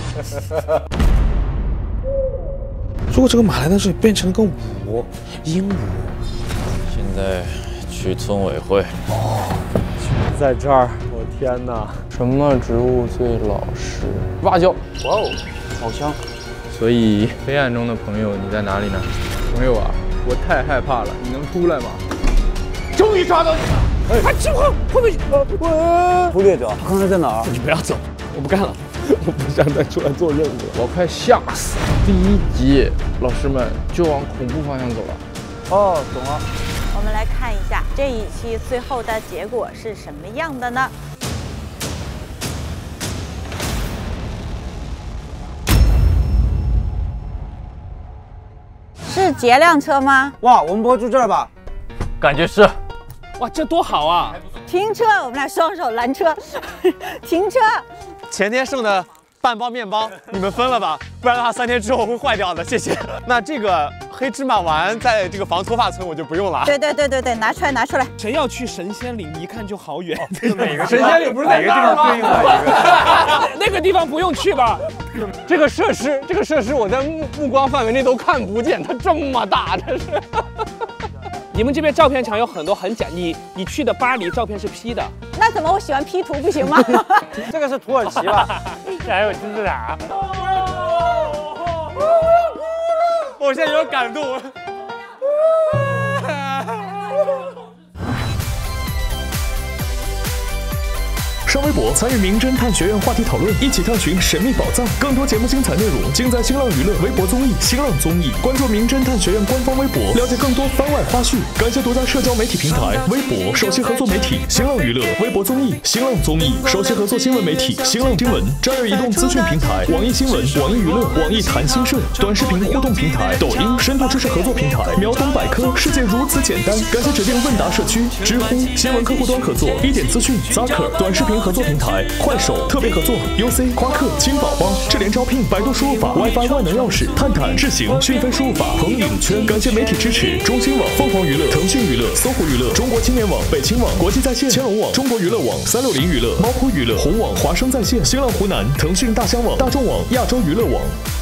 如果这个马来的这里变成了个舞，鹦鹉。 现在去村委会。 在这儿，我天哪！ 什么植物最老实？辣椒。哇哦， 好香。 所以黑暗中的朋友，你在哪里呢？朋友啊，我太害怕了，你能出来吗？ 终于抓到你了！ 哎，这会不会？ 忽略者，他刚才在哪儿？ 你不要走，我不干了，我不想再出来做任务了， 我快吓死了。第1集，老师们就往恐怖方向走了。 哦，懂了。 我们来看一下这一期最后的结果是什么样的呢？是劫辆车吗？ 哇，我们不会住这儿吧？ 感觉是。 哇，这多好啊！ 停车，我们俩双手拦车，停车。 前天剩的半包面包，你们分了吧，不然的话3天之后会坏掉的。谢谢。那这个黑芝麻丸在这个防脱发村我就不用了。 对，拿出来。 谁要去神仙岭，一看就好远。 哪个神仙岭不是哪个地方对应的一个？ 那个地方不用去吧？ 这个设施我在目光范围内都看不见，它这么大，这是。 你们这边照片墙有很多很假，你去的巴黎照片是 P 的， 那怎么我喜欢 P 图不行吗？ 这个是土耳其吧？ 这还有金字塔。 我现在有点感动。 上微博参与名侦探学院话题讨论，一起探寻神秘宝藏。更多节目精彩内容尽在新浪娱乐微博综艺、新浪综艺。关注名侦探学院官方微博，了解更多番外花絮。感谢独家社交媒体平台微博首席合作媒体新浪娱乐微博综艺、新浪综艺首席合作新闻媒体新浪新闻。战略移动资讯平台网易新闻、网易娱乐、网易谈心社。短视频互动平台抖音深度知识合作平台秒懂百科。世界如此简单。感谢指定问答社区、知乎新闻客户端合作一点资讯、Zucker 短视频合作平台、快手特别合作 UC 夸克、金宝宝、智联招聘、百度输入法、WiFi 万能钥匙、探探、智行、讯飞输入法、恒影圈。感谢媒体支持：中新网、凤凰娱乐、腾讯娱乐、搜狐娱乐、中国青年网、北青网、国际在线、千龙网、中国娱乐网、360娱乐、猫扑娱乐、红网、华声在线、新浪湖南、腾讯大疆网、大众网、亚洲娱乐网。